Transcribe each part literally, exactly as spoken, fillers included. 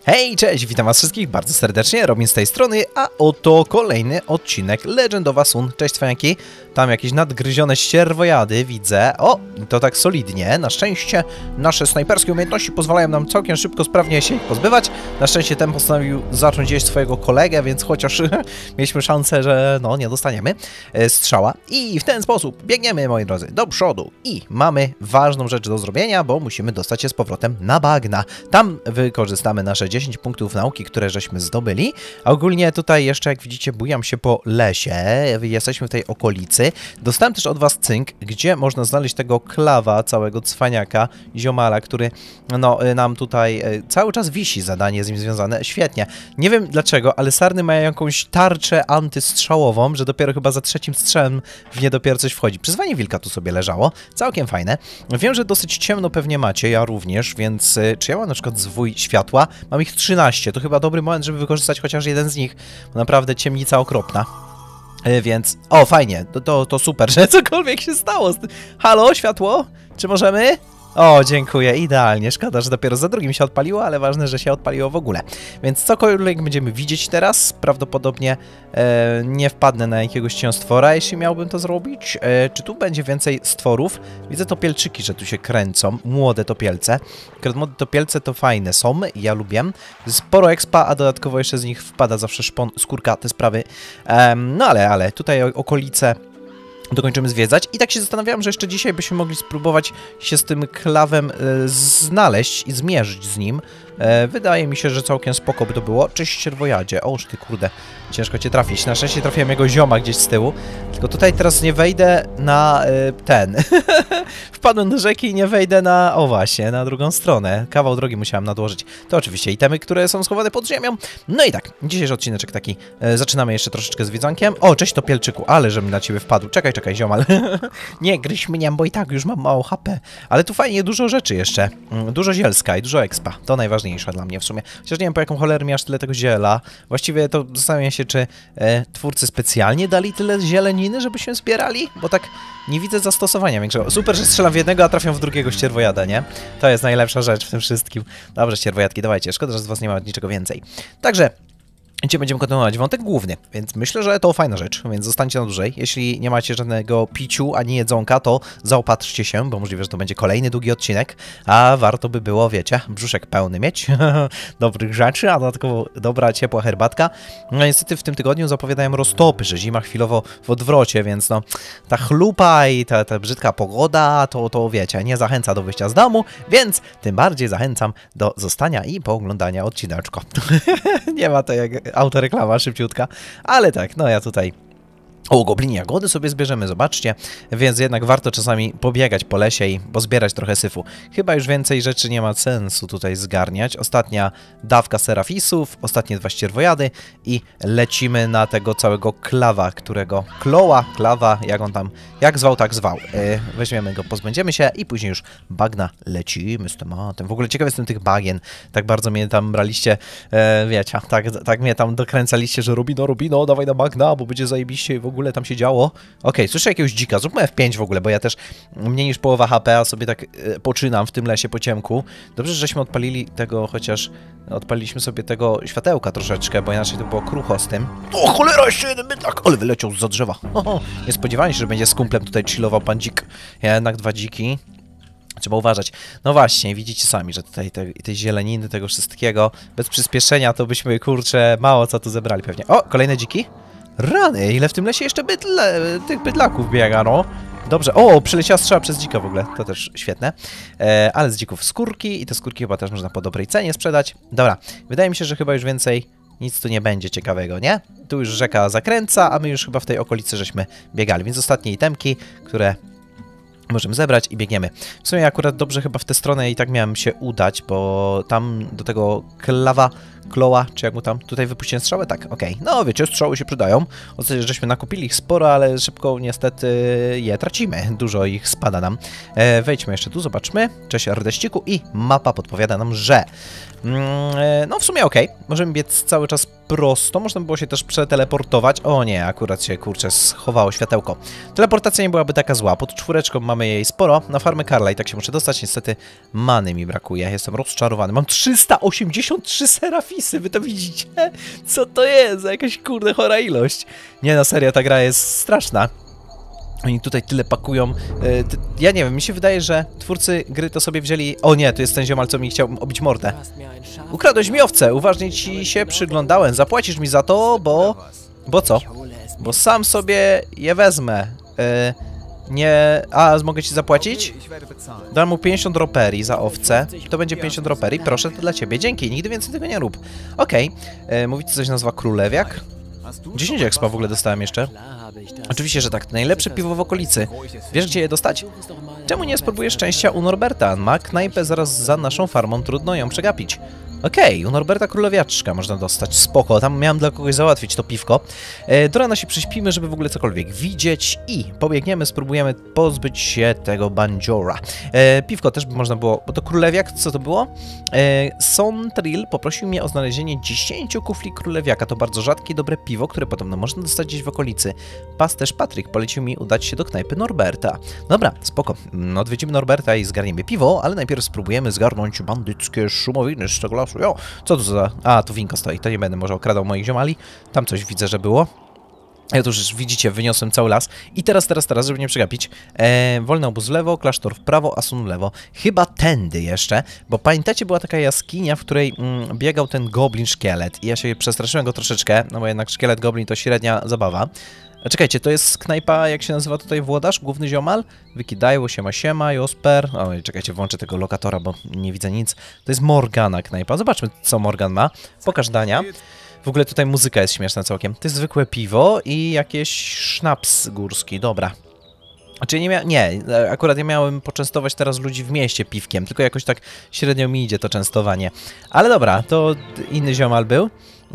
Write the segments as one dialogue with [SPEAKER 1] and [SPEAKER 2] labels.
[SPEAKER 1] Hej, cześć, witam was wszystkich bardzo serdecznie, Robin z tej strony, a oto kolejny odcinek Legend of Asun. Cześć cwaniaki, tam jakieś nadgryzione ścierwojady widzę. O, to tak solidnie, na szczęście nasze snajperskie umiejętności pozwalają nam całkiem szybko, sprawnie się ich pozbywać. Na szczęście ten postanowił zacząć jeść swojego kolegę, więc chociaż mieliśmy szansę, że no nie dostaniemy e, strzała. I w ten sposób biegniemy, moi drodzy, do przodu i mamy ważną rzecz do zrobienia, bo musimy dostać się z powrotem na bagna. Tam wykorzystamy nasze dziesięć punktów nauki, które żeśmy zdobyli. A ogólnie tutaj jeszcze, jak widzicie, bujam się po lesie. Jesteśmy w tej okolicy. Dostałem też od was cynk, gdzie można znaleźć tego klawa, całego cwaniaka, ziomala, który no, nam tutaj cały czas wisi zadanie z nim związane. Świetnie. Nie wiem dlaczego, ale sarny mają jakąś tarczę antystrzałową, że dopiero chyba za trzecim strzałem w nie dopiero coś wchodzi. Przyzwanie wilka tu sobie leżało. Całkiem fajne. Wiem, że dosyć ciemno pewnie macie, ja również, więc czy ja mam na przykład zwój światła? Mam ich trzynaście, to chyba dobry moment, żeby wykorzystać chociaż jeden z nich. Bo naprawdę ciemnica okropna. Yy, więc, o fajnie, to, to, to super, że cokolwiek się stało. Halo, światło? Czy możemy? O, dziękuję, idealnie. Szkoda, że dopiero za drugim się odpaliło, ale ważne, że się odpaliło w ogóle. Więc cokolwiek będziemy widzieć teraz, prawdopodobnie e, nie wpadnę na jakiegoś cięstwora, jeśli miałbym to zrobić. E, czy tu będzie więcej stworów? Widzę topielczyki, że tu się kręcą, młode topielce. Młode topielce to fajne są, ja lubię. Sporo expa, a dodatkowo jeszcze z nich wpada zawsze szpon, skórka, te sprawy. E, no ale, ale tutaj okolice dokończymy zwiedzać. I tak się zastanawiałem, że jeszcze dzisiaj byśmy mogli spróbować się z tym klawem e, znaleźć i zmierzyć z nim. E, wydaje mi się, że całkiem spoko by to było. Cześć, ścierwojadzie. Oż ty kurde, ciężko cię trafić. Na szczęście trafiłem jego zioma gdzieś z tyłu. Tylko tutaj teraz nie wejdę na e, ten. Wpadłem do rzeki i nie wejdę na... O właśnie, na drugą stronę. Kawał drogi musiałem nadłożyć. To oczywiście itemy, które są schowane pod ziemią. No i tak, dzisiejszy odcineczek taki. E, zaczynamy jeszcze troszeczkę z wiedzonkiem. O, cześć topielczyku, ale żebym na ciebie wpadł. Czekaj, czekaj, ziomal. Nie, gryź mnie, bo i tak już mam mało H P. Ale tu fajnie, dużo rzeczy jeszcze. Mm, dużo zielska i dużo expa. To najważniejsze dla mnie w sumie. Chociaż nie wiem, po jaką cholerę mi aż tyle tego ziela. Właściwie to zastanawiam się, czy e, twórcy specjalnie dali tyle zieleniny, żebyśmy zbierali? Bo tak nie widzę zastosowania większego. Super, że strzelam w jednego, a trafiam w drugiego ścierwojada, nie? To jest najlepsza rzecz w tym wszystkim. Dobrze, ścierwojadki, dawajcie. Szkoda, że z was nie ma niczego więcej. Także... Dzisiaj będziemy kontynuować wątek główny, więc myślę, że to fajna rzecz, więc zostańcie na dłużej. Jeśli nie macie żadnego piciu ani jedzonka, to zaopatrzcie się, bo możliwe, że to będzie kolejny długi odcinek, a warto by było, wiecie, brzuszek pełny mieć dobrych rzeczy, a dodatkowo dobra, ciepła herbatka. No niestety w tym tygodniu zapowiadają roztopy, że zima chwilowo w odwrocie, więc no ta chlupa i ta, ta brzydka pogoda, to, to wiecie, nie zachęca do wyjścia z domu, więc tym bardziej zachęcam do zostania i pooglądania odcineczka. Nie ma to jak autoreklama szybciutka, ale tak, no ja tutaj o, goblini jagody sobie zbierzemy, zobaczcie, więc jednak warto czasami pobiegać po lesie i pozbierać trochę syfu. Chyba już więcej rzeczy nie ma sensu tutaj zgarniać. Ostatnia dawka serafisów, ostatnie dwa ścierwojady i lecimy na tego całego klawa, którego... Kloła, klawa, jak on tam... Jak zwał, tak zwał. Yy, weźmiemy go, pozbędziemy się i później już bagna lecimy z tematem. W ogóle ciekawy jestem tych bagien. Tak bardzo mnie tam braliście, yy, wiecie, tak, tak mnie tam dokręcaliście, że Rubino, Rubino, dawaj na bagna, bo będzie zajebiście i w ogóle W ogóle tam się działo. Okej, okay, słyszę jakiegoś dzika. Zróbmy F pięć w ogóle, bo ja też mniej niż połowa H P, a sobie tak e, poczynam w tym lesie po ciemku. Dobrze, żeśmy odpalili tego, chociaż odpaliliśmy sobie tego światełka troszeczkę, bo inaczej to było krucho z tym. O, cholera, jeszcze jeden bydlak! Ale wyleciał zza drzewa. Oho, nie spodziewałem się, że będzie z kumplem tutaj chillował pan dzik. Ja jednak dwa dziki. Trzeba uważać. No właśnie, widzicie sami, że tutaj te, te zieleniny, tego wszystkiego, bez przyspieszenia to byśmy, kurczę, mało co tu zebrali pewnie. O, kolejne dziki. Rany, ile w tym lesie jeszcze bydle, tych bydlaków biega, no. Dobrze, o, przyleciała strzała przez dzika w ogóle, to też świetne. E, ale z dzików skórki i te skórki chyba też można po dobrej cenie sprzedać. Dobra, wydaje mi się, że chyba już więcej nic tu nie będzie ciekawego, nie? Tu już rzeka zakręca, a my już chyba w tej okolicy żeśmy biegali, więc ostatnie itemki, które... możemy zebrać i biegniemy. W sumie akurat dobrze chyba w tę stronę i tak miałem się udać, bo tam do tego klawa, kloła, czy jak mu tam, tutaj wypuściłem strzałę? Tak, okej. Okay. No wiecie, strzały się przydają. O co, żeśmy nakupili ich sporo, ale szybko niestety je tracimy. Dużo ich spada nam. E, wejdźmy jeszcze tu, zobaczmy. Cześć Ardeściku i mapa podpowiada nam, że mm, e, no w sumie okej. Okay. Możemy biec cały czas prosto. Można by było się też przeteleportować. O nie, akurat się, kurczę, schowało światełko. Teleportacja nie byłaby taka zła. Pod czwóreczką mamy jej sporo. Na farmę Karla i tak się muszę dostać. Niestety many mi brakuje. Jestem rozczarowany. Mam trzysta osiemdziesiąt trzy serafisy. Wy to widzicie? Co to jest? Jakaś kurde chora ilość. Nie, na serio, ta gra jest straszna. Oni tutaj tyle pakują. Ja nie wiem, mi się wydaje, że twórcy gry to sobie wzięli... O nie, to jest ten ziomal, co mi chciał obić mordę. Ukradłeś mi owce, uważnie ci się przyglądałem. Zapłacisz mi za to, bo... Bo co? Bo sam sobie je wezmę. Nie... A, mogę ci zapłacić? Dam mu pięćdziesiąt roperii za owce. To będzie pięćdziesiąt roperii, proszę, to dla ciebie. Dzięki, nigdy więcej tego nie rób. Okej. Okay. Mówicie, coś nazywa królewiak? dziesięć expa w ogóle dostałem jeszcze. Oczywiście, że tak. Najlepsze piwo w okolicy. Wiesz, gdzie je dostać? Czemu nie spróbujesz szczęścia u Norberta? Ma knajpę zaraz za naszą farmą, trudno ją przegapić. Okej, okay, u Norberta królewiaczka można dostać. Spoko, tam miałem dla kogoś załatwić to piwko. E, do rana się prześpimy, żeby w ogóle cokolwiek widzieć i pobiegniemy, spróbujemy pozbyć się tego bandziora. E, piwko też by można było, bo to królewiak, co to było? E, Sontril poprosił mnie o znalezienie dziesięciu kufli królewiaka. To bardzo rzadkie i dobre piwo, które podobno można dostać gdzieś w okolicy. Pasterz Patryk polecił mi udać się do knajpy Norberta. Dobra, spoko. Odwiedzimy Norberta i zgarniemy piwo, ale najpierw spróbujemy zgarnąć bandyckie szumowiny z tego lasu. Jo, co to za... A, tu winko stoi, to nie będę może okradał moich ziomali. Tam coś widzę, że było. Ja tu już widzicie, wyniosłem cały las. I teraz, teraz, teraz, żeby nie przegapić. E, wolny obóz w lewo, klasztor w prawo, Asun w lewo. Chyba tędy jeszcze, bo pamiętacie, była taka jaskinia, w której mm, biegał ten goblin szkielet. I ja się przestraszyłem go troszeczkę, no bo jednak szkielet goblin to średnia zabawa. A czekajcie, to jest knajpa, jak się nazywa tutaj włodarz, główny ziomal? Wykidajło się, ma siema, Josper. O, czekajcie, włączę tego lokatora, bo nie widzę nic. To jest Morgana knajpa. Zobaczmy, co Morgan ma. Pokaż dania. W ogóle tutaj muzyka jest śmieszna całkiem. To jest zwykłe piwo i jakieś sznaps górski. Dobra. Znaczy nie miałem... Nie, akurat ja miałem poczęstować teraz ludzi w mieście piwkiem, tylko jakoś tak średnio mi idzie to częstowanie. Ale dobra, to inny ziomal był,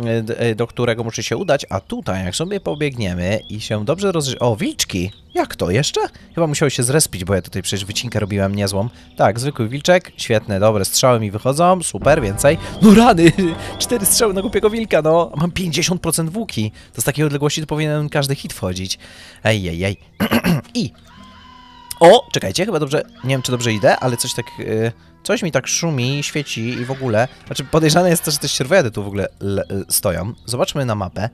[SPEAKER 1] do którego muszę się udać, a tutaj jak sobie pobiegniemy i się dobrze rozrze... O, wilczki! Jak to? Jeszcze? Chyba musiały się zrespić, bo ja tutaj przecież wycinkę robiłem niezłą. Tak, zwykły wilczek, świetne, dobre strzały mi wychodzą, super, więcej. No rany! Cztery strzały na głupiego wilka, no! Mam pięćdziesiąt procent włóki. To z takiej odległości to powinien każdy hit wchodzić. Ej, ej, ej. I... O, czekajcie, chyba dobrze, nie wiem czy dobrze idę, ale coś tak, yy, coś mi tak szumi, świeci i w ogóle, znaczy podejrzane jest też, że te ścierwojady tu w ogóle le, y, stoją. Zobaczmy na mapę.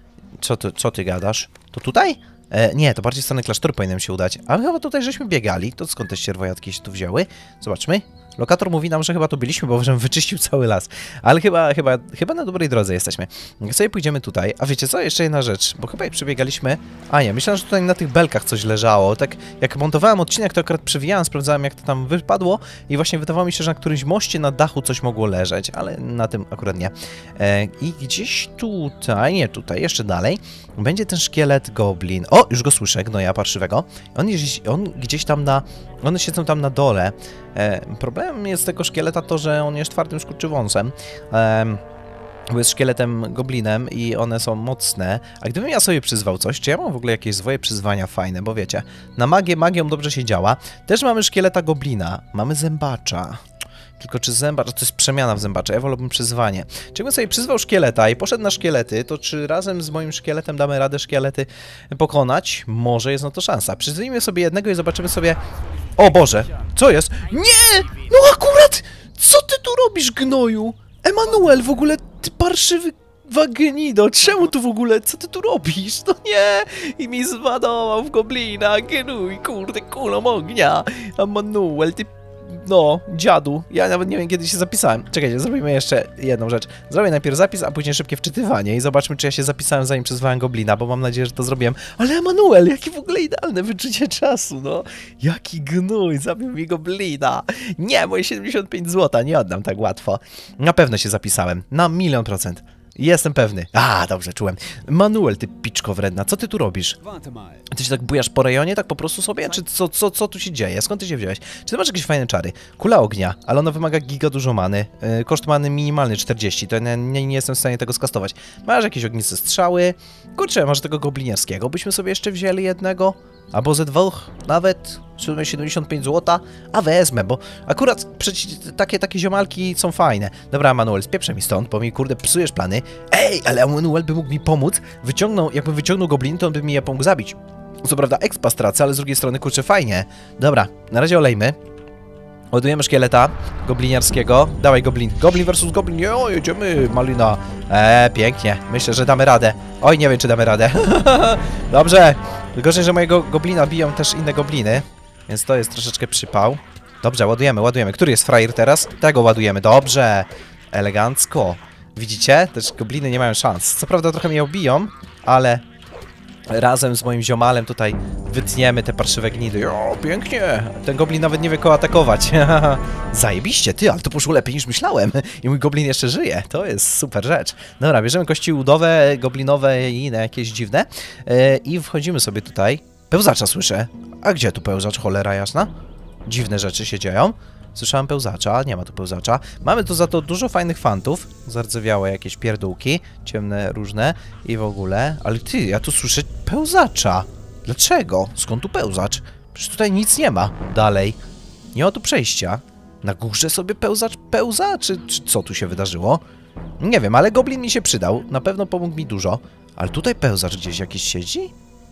[SPEAKER 1] Co ty, co ty gadasz? To tutaj? E, nie, to bardziej w stronę klasztoru powinienem się udać, ale chyba tutaj żeśmy biegali, to skąd te ścierwojadki się tu wzięły? Zobaczmy. Lokator mówi nam, że chyba tu byliśmy, bo żebym wyczyścił cały las. Ale chyba, chyba, chyba na dobrej drodze jesteśmy. Jak sobie pójdziemy tutaj, a wiecie co? Jeszcze jedna rzecz, bo chyba jak przebiegaliśmy... A nie, myślałem, że tutaj na tych belkach coś leżało. Tak jak montowałem odcinek, to akurat przewijałem, sprawdzałem jak to tam wypadło i właśnie wydawało mi się, że na którymś moście na dachu coś mogło leżeć, ale na tym akurat nie. E, I gdzieś tutaj, nie tutaj, jeszcze dalej, będzie ten szkielet goblin. O, już go słyszę, gnoja parszywego. On, gdzieś, on gdzieś tam na... One siedzą tam na dole. E, problemem jest tego szkieleta to, że on jest twardym skurczywąsem. E, bo jest szkieletem goblinem i one są mocne. A gdybym ja sobie przyzwał coś, czy ja mam w ogóle jakieś swoje przyzwania fajne, bo wiecie, na magię magią dobrze się działa. Też mamy szkieleta goblina, mamy zębacza. Tylko czy zębacz, to jest przemiana w zębacza, ja wolałbym przyzwanie. Czy jakbym sobie przyzwał szkieleta i poszedł na szkielety, to czy razem z moim szkieletem damy radę szkielety pokonać? Może jest na to szansa. Przyzwijmy sobie jednego i zobaczymy sobie... O Boże, co jest? Nie! No akurat! Co ty tu robisz, gnoju? Emanuel, w ogóle ty parszywy wagenido, czemu tu w ogóle, co ty tu robisz? No nie! I mi zwadował w goblina, gnój, kurde, kulą ognia. Emanuel, ty... No, dziadu. Ja nawet nie wiem, kiedy się zapisałem. Czekajcie, zrobimy jeszcze jedną rzecz. Zrobię najpierw zapis, a później szybkie wczytywanie i zobaczmy, czy ja się zapisałem, zanim przyzwałem goblina, bo mam nadzieję, że to zrobiłem. Ale Emanuel, jaki w ogóle idealne wyczucie czasu, no. Jaki gnój, zabił mi goblina. Nie, moje siedemdziesiąt pięć złota, nie oddam tak łatwo. Na pewno się zapisałem. Na milion procent. Jestem pewny. A, dobrze, czułem. Manuel, ty piczko wredna, co ty tu robisz? Ty się tak bujasz po rejonie, tak po prostu sobie? Czy co, co, co tu się dzieje? Skąd ty się wziąłeś? Czy ty masz jakieś fajne czary? Kula ognia, ale ona wymaga giga dużo many. Yy, koszt many minimalny czterdzieści, to nie, nie, nie jestem w stanie tego skastować. Masz jakieś ogniste strzały? Kurczę, może tego goblinierskiego byśmy sobie jeszcze wzięli jednego? Albo ze dwóch nawet, siedemdziesiąt pięć złota, a wezmę, bo akurat przecież takie, takie ziomalki są fajne. Dobra, Manuel, spieprzę mi stąd, bo mi, kurde, psujesz plany. Ej, ale Manuel by mógł mi pomóc. Wyciągnął, jakbym wyciągnął gobliny, to on by mi je pomógł zabić. Co prawda expa stracę, ale z drugiej strony, kurczę, fajnie. Dobra, na razie olejmy. Ładujemy szkieleta gobliniarskiego. Dawaj, goblin. Goblin versus goblin. Jo, jedziemy, malina. Eee, pięknie. Myślę, że damy radę. Oj, nie wiem, czy damy radę. Dobrze. Gorzej, że mojego goblina biją też inne gobliny. Więc to jest troszeczkę przypał. Dobrze, ładujemy, ładujemy. Który jest frajer teraz? Tego ładujemy. Dobrze. Elegancko. Widzicie? Też gobliny nie mają szans. Co prawda trochę mnie obiją, ale razem z moim ziomalem tutaj wytniemy te parszywe gnidy. O, pięknie! Ten goblin nawet nie wie kogo atakować. Zajebiście, ty, ale to poszło lepiej niż myślałem. I mój goblin jeszcze żyje. To jest super rzecz. Dobra, bierzemy kości udowe, goblinowe i inne jakieś dziwne. Yy, I wchodzimy sobie tutaj. Pełzacza słyszę. A gdzie tu pełzacz, cholera jasna? Dziwne rzeczy się dzieją. Słyszałem pełzacza, nie ma tu pełzacza. Mamy tu za to dużo fajnych fantów. Zardzewiałe jakieś pierdółki, ciemne, różne i w ogóle. Ale ty, ja tu słyszę pełzacza. Dlaczego? Skąd tu pełzacz? Przecież tutaj nic nie ma dalej. Nie ma tu przejścia. Na górze sobie pełzacz pełza? Czy, czy co tu się wydarzyło? Nie wiem, ale goblin mi się przydał. Na pewno pomógł mi dużo. Ale tutaj pełzacz gdzieś jakiś siedzi?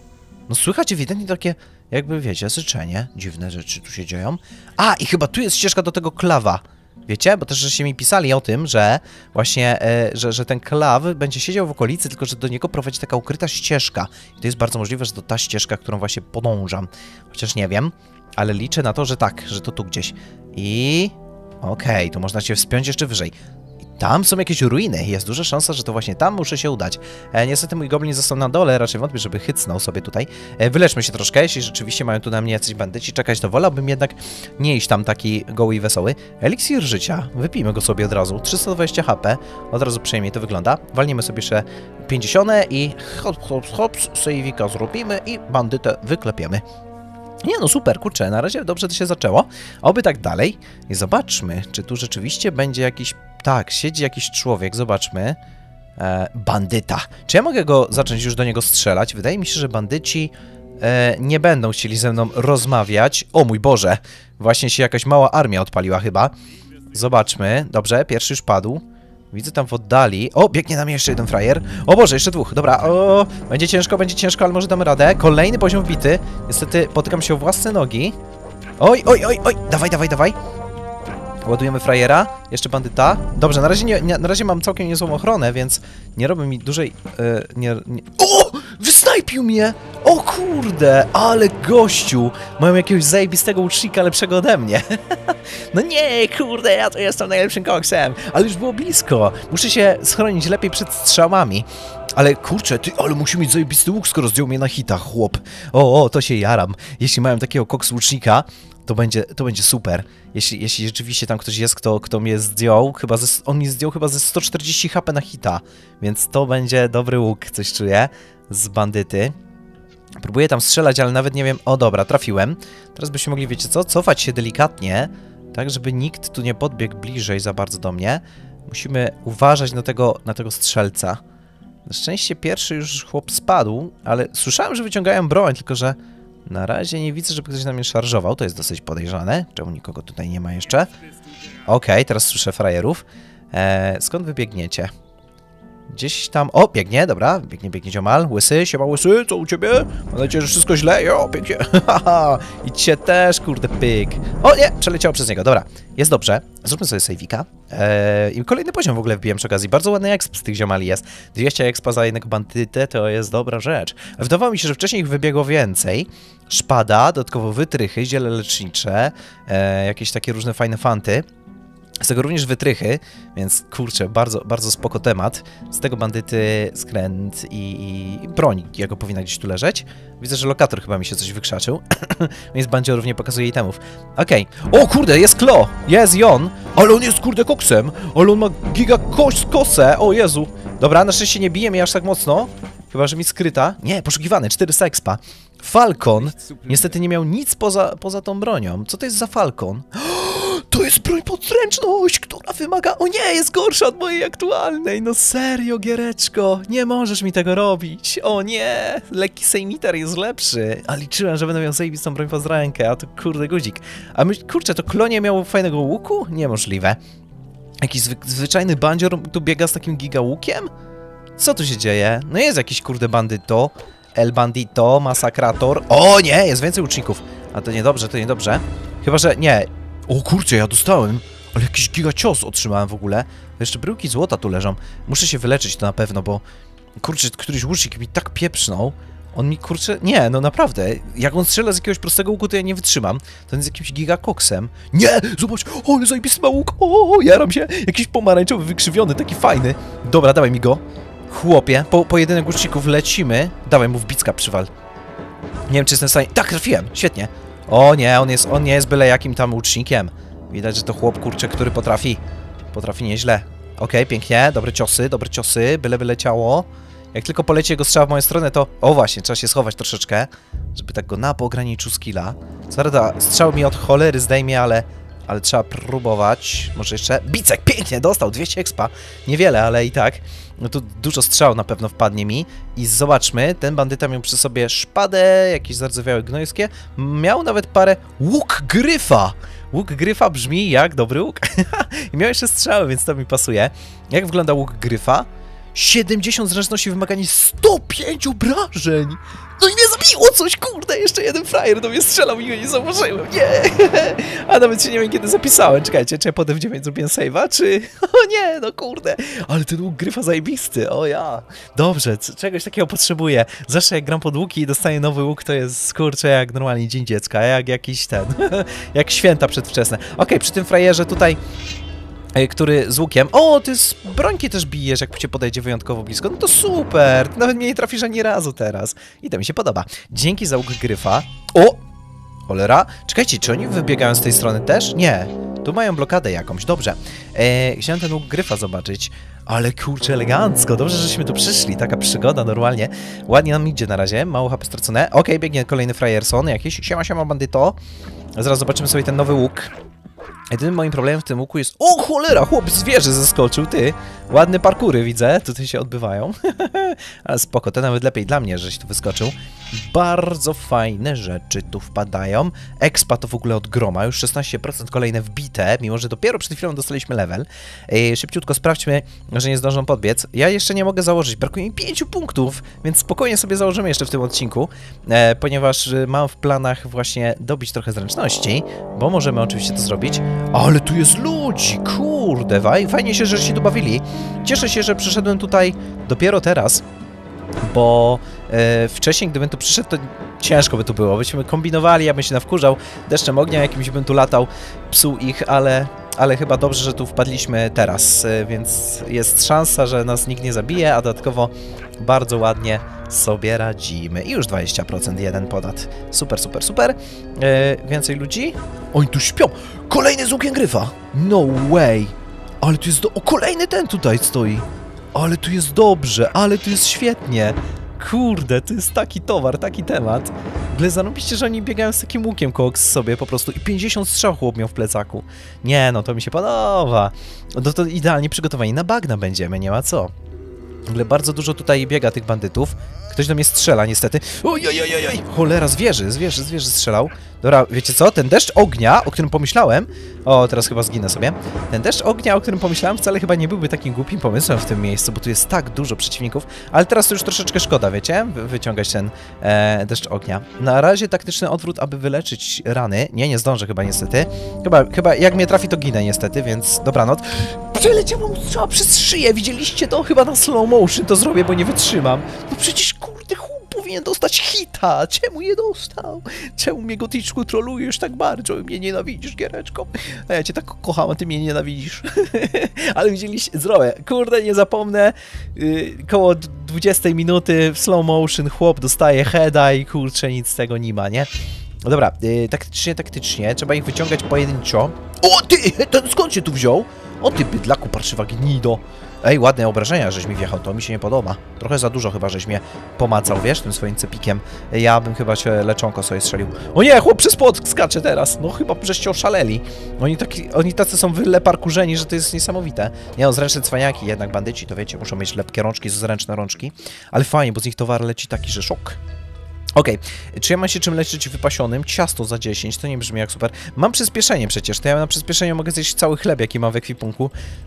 [SPEAKER 1] No słychać ewidentnie takie, jakby wiecie, syczenie. Dziwne rzeczy tu się dzieją. A, i chyba tu jest ścieżka do tego klawa. Wiecie? Bo też żeście mi pisali o tym, że właśnie, e, że, że ten klaw będzie siedział w okolicy, tylko że do niego prowadzi taka ukryta ścieżka. I to jest bardzo możliwe, że to ta ścieżka, którą właśnie podążam. Chociaż nie wiem, ale liczę na to, że tak, że to tu gdzieś. I... okej, okay, tu można się wspiąć jeszcze wyżej. Tam są jakieś ruiny. Jest duża szansa, że to właśnie tam muszę się udać. E, niestety mój goblin został na dole, raczej wątpię, żeby hycnął sobie tutaj. E, wyleczmy się troszkę, jeśli rzeczywiście mają tu na mnie jacyś bandyci czekać, to wolałbym jednak nie iść tam taki goły i wesoły. Eliksir życia. Wypijmy go sobie od razu. trzysta dwadzieścia H P. Od razu przyjemnie to wygląda. Walnijmy sobie jeszcze pięćdziesiąt i hops, hops, hops, sejwika zrobimy i bandytę wyklepiemy. Nie no, super, kurczę, na razie dobrze to się zaczęło. Oby tak dalej. I zobaczmy, czy tu rzeczywiście będzie jakiś... Tak, siedzi jakiś człowiek, zobaczmy. E, bandyta. Czy ja mogę go zacząć już do niego strzelać? Wydaje mi się, że bandyci e, nie będą chcieli ze mną rozmawiać. O mój Boże, właśnie się jakaś mała armia odpaliła chyba. Zobaczmy. Dobrze, pierwszy już padł. Widzę tam w oddali. O, biegnie na mnie jeszcze jeden frajer. O Boże, jeszcze dwóch. Dobra, o, będzie ciężko, będzie ciężko, ale może damy radę. Kolejny poziom wbity. Niestety potykam się o własne nogi. Oj, oj, oj, oj. Dawaj, dawaj, dawaj. Ładujemy frajera. Jeszcze bandyta. Dobrze, na razie, nie, nie, na razie mam całkiem niezłą ochronę, więc nie robię mi dużej... Yy, nie, nie... O! Wysnajpił mnie! O kurde! Ale gościu! Mają jakiegoś zajebistego łucznika lepszego ode mnie. No nie, kurde, ja to jestem najlepszym koksem. Ale już było blisko. Muszę się schronić lepiej przed strzałami. Ale kurczę, ty, ale musi mieć zajebisty łuk, skoro zdjął mnie na hitach, chłop. O, o, to się jaram. Jeśli mają takiego koks łucznika, to będzie, to będzie super. Jeśli, jeśli rzeczywiście tam ktoś jest, kto, kto mnie zdjął, chyba ze, on mnie zdjął chyba ze sto czterdzieści H P na hita. Więc to będzie dobry łuk, coś czuję, z bandyty. Próbuję tam strzelać, ale nawet nie wiem... O, dobra, trafiłem. Teraz byśmy mogli, wiecie co, cofać się delikatnie, tak żeby nikt tu nie podbiegł bliżej za bardzo do mnie. Musimy uważać na tego, na tego strzelca. Na szczęście pierwszy już chłop spadł, ale słyszałem, że wyciągają broń, tylko że na razie nie widzę, żeby ktoś na mnie szarżował. To jest dosyć podejrzane. Czemu nikogo tutaj nie ma jeszcze? Okej, okay, teraz słyszę frajerów. Eee, skąd wy biegniecie? Gdzieś tam... O, biegnie, dobra. Biegnie, biegnie ziomal. Łysy, siema łysy, co u ciebie? Mam nadzieję, że wszystko źle. Jo, pięknie. Haha. Idźcie też, kurde, pyk. O nie, przeleciało przez niego. Dobra, jest dobrze. Zróbmy sobie sejwika. Eee, I kolejny poziom w ogóle wbiłem przy okazji. Bardzo ładny exp z tych ziomali jest. dwieście expa za jednego bandytę to jest dobra rzecz. Wydawało mi się, że wcześniej ich wybiegło więcej. Szpada, dodatkowo wytrychy, ziele lecznicze, e, jakieś takie różne fajne fanty. Z tego również wytrychy, więc kurczę, bardzo, bardzo spoko temat. Z tego bandyty, skręt i, i broń, jako powinna gdzieś tu leżeć. Widzę, że lokator chyba mi się coś wykrzaczył, więc bandziorów nie pokazuje itemów. Okej. Okay. O kurde, jest Klo! Jest i on! Ale on jest kurde koksem! Ale on ma giga kość kosę! O Jezu! Dobra, na szczęście nie bije mnie aż tak mocno. Chyba, że mi skryta. Nie, poszukiwany, czterysta expa. Falcon niestety nie miał nic poza, poza tą bronią. Co to jest za Falcon? To jest jest broń podręczność, która wymaga... O nie, jest gorsza od mojej aktualnej. No serio, giereczko, nie możesz mi tego robić. O nie, lekki sejmitar jest lepszy. A liczyłem, że będę miał zajebistą broń pod rękę, a to kurde guzik. A my, kurczę, to klonie miało fajnego łuku? Niemożliwe. Jakiś zwy zwyczajny bandzior tu biega z takim gigałukiem? Co tu się dzieje? No jest jakiś kurde bandyto. El Bandito, Masakrator. O nie, jest więcej łuczników. A to niedobrze, to niedobrze. Chyba, że nie. O kurczę, ja dostałem. Ale jakiś giga cios otrzymałem w ogóle. Jeszcze bryłki złota tu leżą. Muszę się wyleczyć to na pewno, bo... Kurczę, któryś łucznik mi tak pieprznął. On mi, kurczę... Nie, no naprawdę. Jak on strzela z jakiegoś prostego łuku, to ja nie wytrzymam. To on jest jakimś gigakoksem. Nie! Zobacz! O, ale zajebisty ma łuk! O, jaram się! Jakiś pomarańczowy, wykrzywiony, taki fajny. Dobra, dawaj mi go. Chłopie, po, pojedynek łuczników lecimy. Dawaj mu w bicka przywal. Nie wiem, czy jestem w stanie... Tak, trafiłem! Świetnie. O nie, on jest, on nie jest byle jakim tam łucznikiem. Widać, że to chłop, kurczę, który potrafi... Potrafi nieźle. Okej, okay, pięknie. Dobre ciosy, dobre ciosy. Byle by leciało. Jak tylko poleci jego strzał w moją stronę, to... O właśnie, trzeba się schować troszeczkę, żeby tak go na pograniczu skilla. Co prawda, strzał mi od cholery zdejmie, ale... Ale trzeba próbować. Może jeszcze... Bicek! Pięknie! Dostał dwieście expa. Niewiele, ale i tak. No tu dużo strzał na pewno wpadnie mi. I zobaczmy, ten bandyta miał przy sobie szpadę, jakieś zardzewiałe gnojskie. Miał nawet parę... Łuk gryfa! Łuk gryfa brzmi jak dobry łuk. I miał jeszcze strzały, więc to mi pasuje. Jak wygląda łuk gryfa? siedemdziesiąt zręczności, wymaganie sto pięć obrażeń! No i mnie zabiło coś, kurde! Jeszcze jeden frajer do mnie strzelał i go nie zauważyłem, nie! A nawet się nie wiem, kiedy zapisałem. Czekajcie, czy ja potem w dziewięć zrobiłem save'a, czy... O nie, no kurde! Ale ten łuk gryfa zajebisty, o ja! Dobrze, czegoś takiego potrzebuję. Zawsze jak gram pod łuki i dostaję nowy łuk, to jest, kurczę, jak normalnie Dzień Dziecka, jak jakiś ten... jak święta przedwczesne. Okej, okay, przy tym frajerze tutaj... który z łukiem... O, ty z brońki też bijesz, jak cię podejdzie wyjątkowo blisko. No to super! Nawet mnie nie trafisz ani razu teraz. I to mi się podoba. Dzięki za łuk gryfa. O! Cholera. Czekajcie, czy oni wybiegają z tej strony też? Nie. Tu mają blokadę jakąś. Dobrze. Eee, chciałem ten łuk gryfa zobaczyć. Ale kurczę, elegancko. Dobrze, żeśmy tu przyszli. Taka przygoda normalnie. Ładnie nam idzie na razie. Mało H P stracone. Okej, okay, biegnie kolejny frajerson jakiś. Siema, siema, bandyto. Zaraz zobaczymy sobie ten nowy łuk. Jedynym moim problemem w tym łuku jest... O, cholera, chłop z wieży zeskoczył, ty! Ładne parkury widzę, tutaj się odbywają. Ale spoko, to nawet lepiej dla mnie, żeś tu wyskoczył. Bardzo fajne rzeczy tu wpadają. Expa to w ogóle od groma, już szesnaście procent kolejne wbite, mimo że dopiero przed chwilą dostaliśmy level. Ej, szybciutko sprawdźmy, że nie zdążą podbiec. Ja jeszcze nie mogę założyć, brakuje mi pięciu punktów, więc spokojnie sobie założymy jeszcze w tym odcinku, e, ponieważ mam w planach właśnie dobić trochę zręczności, bo możemy oczywiście to zrobić. Ale tu jest ludzi, kurde, fajnie się, że się tu bawili. Cieszę się, że przyszedłem tutaj dopiero teraz, bo e, wcześniej, gdybym tu przyszedł, to ciężko by tu było. Byśmy kombinowali, ja bym się nawkurzał, deszczem ognia jakimś bym tu latał, psuł ich, ale, ale chyba dobrze, że tu wpadliśmy teraz, e, więc jest szansa, że nas nikt nie zabije, a dodatkowo bardzo ładnie sobie radzimy. I już dwadzieścia procent, jeden ponad. Super, super, super. E, więcej ludzi? Oni tu śpią. Kolejny z łukiem gryfa. No way. Ale tu jest do... O, kolejny ten tutaj stoi. Ale tu jest dobrze, ale tu jest świetnie. Kurde, to jest taki towar, taki temat. W ogóle zarobiście, że oni biegają z takim łukiem koks sobie po prostu i pięćdziesiąt strzał chłop miał w plecaku. Nie, no to mi się podoba. No to idealnie przygotowani na bagna będziemy, nie ma co. W ogóle bardzo dużo tutaj biega tych bandytów. Ktoś do mnie strzela niestety. Ojojojoj! Cholera, z wieży, z wieży, z wieży strzelał. Dobra, wiecie co? Ten deszcz ognia, o którym pomyślałem... O, teraz chyba zginę sobie. Ten deszcz ognia, o którym pomyślałem, wcale chyba nie byłby takim głupim pomysłem w tym miejscu, bo tu jest tak dużo przeciwników. Ale teraz to już troszeczkę szkoda, wiecie? Wy wyciągać ten e, deszcz ognia. Na razie taktyczny odwrót, aby wyleczyć rany. Nie, nie zdążę chyba niestety. Chyba, chyba jak mnie trafi, to ginę niestety, więc dobranoc. Przeleciało mu strzała przez szyję, widzieliście to? Chyba na slow motion to zrobię, bo nie wytrzymam. No przecież kurde, chłop powinien dostać hita. Czemu nie dostał? Czemu mnie Gotyczku trolujesz tak bardzo? Mnie nienawidzisz, giereczko. A ja cię tak kocham, a ty mnie nienawidzisz. Ale widzieliście, zrobię. Kurde, nie zapomnę. Yy, koło dwudziestej minuty w slow motion chłop dostaje heada i kurczę, nic z tego nie ma, nie? No dobra, yy, taktycznie, taktycznie. Trzeba ich wyciągać pojedynczo. O, ty! Ten skąd się tu wziął? O ty bydlaku, parszywa gnido. Ej, ładne obrażenia, żeś mi wjechał, to mi się nie podoba. Trochę za dużo chyba, żeś mnie pomacał, wiesz, tym swoim cepikiem. Ja bym chyba się leczonko sobie strzelił. O nie, chłop przez płot skacze teraz. No chyba żeście oszaleli. Oni, taki, oni tacy są wyleparkurzeni, że to jest niesamowite. Nie no, zręczne cwaniaki, jednak bandyci, to wiecie, muszą mieć lepkie rączki, zręczne rączki. Ale fajnie, bo z nich towar leci taki, że szok. Okej, okay. Czy ja mam się czym leczyć wypasionym? Ciasto za dziesięć, to nie brzmi jak super. Mam przyspieszenie przecież, to ja na przyspieszeniu mogę zjeść cały chleb, jaki mam w ekwipunku.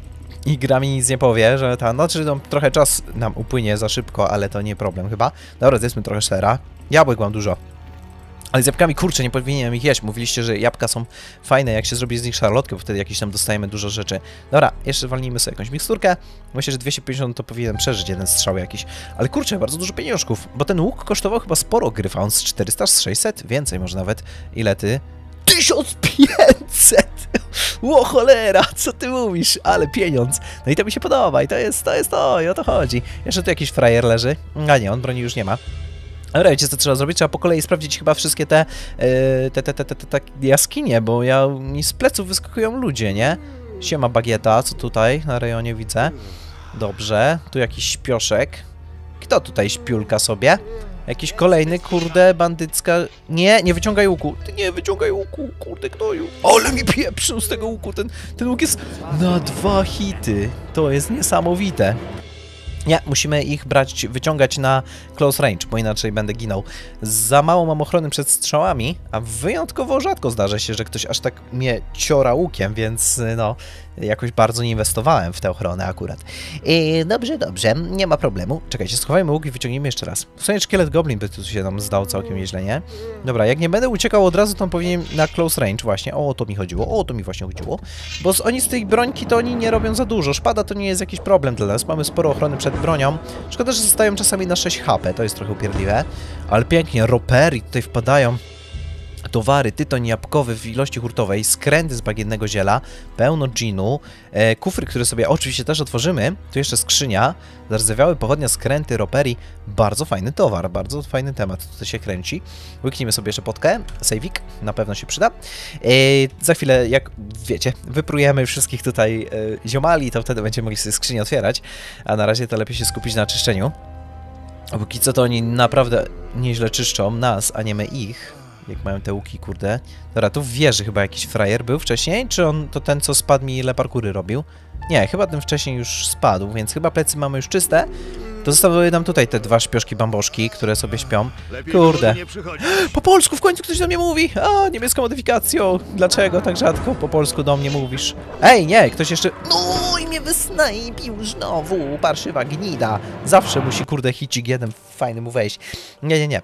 [SPEAKER 1] I gra mi nic nie powie, że ta, no, czy no, trochę czas nam upłynie za szybko, ale to nie problem chyba. Dobra, zjedzmy trochę sera. Jabłek mam dużo. Ale z jabłkami, kurczę, nie powinienem ich jeść. Mówiliście, że jabłka są fajne, jak się zrobi z nich szarlotkę, bo wtedy jakieś tam dostajemy dużo rzeczy. Dobra, jeszcze walnijmy sobie jakąś miksturkę. Myślę, że dwieście pięćdziesiąt to powinienem przeżyć jeden strzał jakiś. Ale kurczę, bardzo dużo pieniążków, bo ten łuk kosztował chyba sporo gryfa. On z czterysta, z sześćset, więcej może nawet. Ile ty? tysiąc pięćset! Ło cholera, co ty mówisz? Ale pieniądz. No i to mi się podoba i to jest to, jest to i o to chodzi. Jeszcze tu jakiś frajer leży. A nie, on broni już nie ma. Ale wiecie, co trzeba zrobić? Trzeba po kolei sprawdzić chyba wszystkie te, yy, te, te, te, te, te, te jaskinie, bo ja, mi z pleców wyskakują ludzie, nie? Siema bagieta, co tutaj na rejonie widzę? Dobrze, tu jakiś śpioszek. Kto tutaj śpiulka sobie? Jakiś kolejny, kurde, bandycka... Nie, nie wyciągaj łuku. Ty nie wyciągaj łuku, kurde, gnoju. Ale mi pieprzył z tego łuku. Ten, ten łuk jest na dwa hity. To jest niesamowite. Nie, musimy ich brać, wyciągać na close range, bo inaczej będę ginął. Za mało mam ochrony przed strzałami, a wyjątkowo rzadko zdarza się, że ktoś aż tak mnie ciora łukiem, więc no, jakoś bardzo nie inwestowałem w tę ochronę akurat. I dobrze, dobrze, nie ma problemu. Czekajcie, schowajmy łuk i wyciągnijmy jeszcze raz. W sumie szkielet goblin by tu się nam zdał całkiem nieźle, nie? Dobra, jak nie będę uciekał od razu, to powinien na close range właśnie. O, to mi chodziło, o, to mi właśnie chodziło. Bo z, oni z tej brońki to oni nie robią za dużo. Szpada to nie jest jakiś problem dla nas. Mamy sporo ochrony przed bronią. Szkoda, że zostają czasami na sześć H P, to jest trochę upierdliwe. Ale pięknie, ropery tutaj wpadają. Towary, tytoń jabłkowy w ilości hurtowej, skręty z bagiennego ziela, pełno ginu, e, kufry, które sobie oczywiście też otworzymy, tu jeszcze skrzynia, zardzewiałe pochodnia, skręty, ropery, bardzo fajny towar, bardzo fajny temat, tutaj się kręci. Łyknijmy sobie jeszcze potkę, sejwik, na pewno się przyda. E, za chwilę, jak wiecie, wyprujemy wszystkich tutaj e, ziomali, to wtedy będziemy mogli sobie skrzynię otwierać, a na razie to lepiej się skupić na czyszczeniu. A póki co to oni naprawdę nieźle czyszczą nas, a nie my ich. Jak mają te łuki, kurde. Dobra, tu w wieży chyba jakiś frajer był wcześniej, czy on to ten, co spadł mi ile parkury robił? Nie, chyba ten wcześniej już spadł, więc chyba plecy mamy już czyste. To zostały nam tutaj te dwa śpioszki bamboszki, które sobie śpią. Kurde. Po polsku w końcu ktoś do mnie mówi! A, niebieską modyfikacją! Dlaczego tak rzadko po polsku do mnie mówisz? Ej, nie, ktoś jeszcze... No i mnie wysnajpił znowu, parszywa gnida. Zawsze musi, kurde, hicik jeden fajny mu wejść. Nie, nie, nie.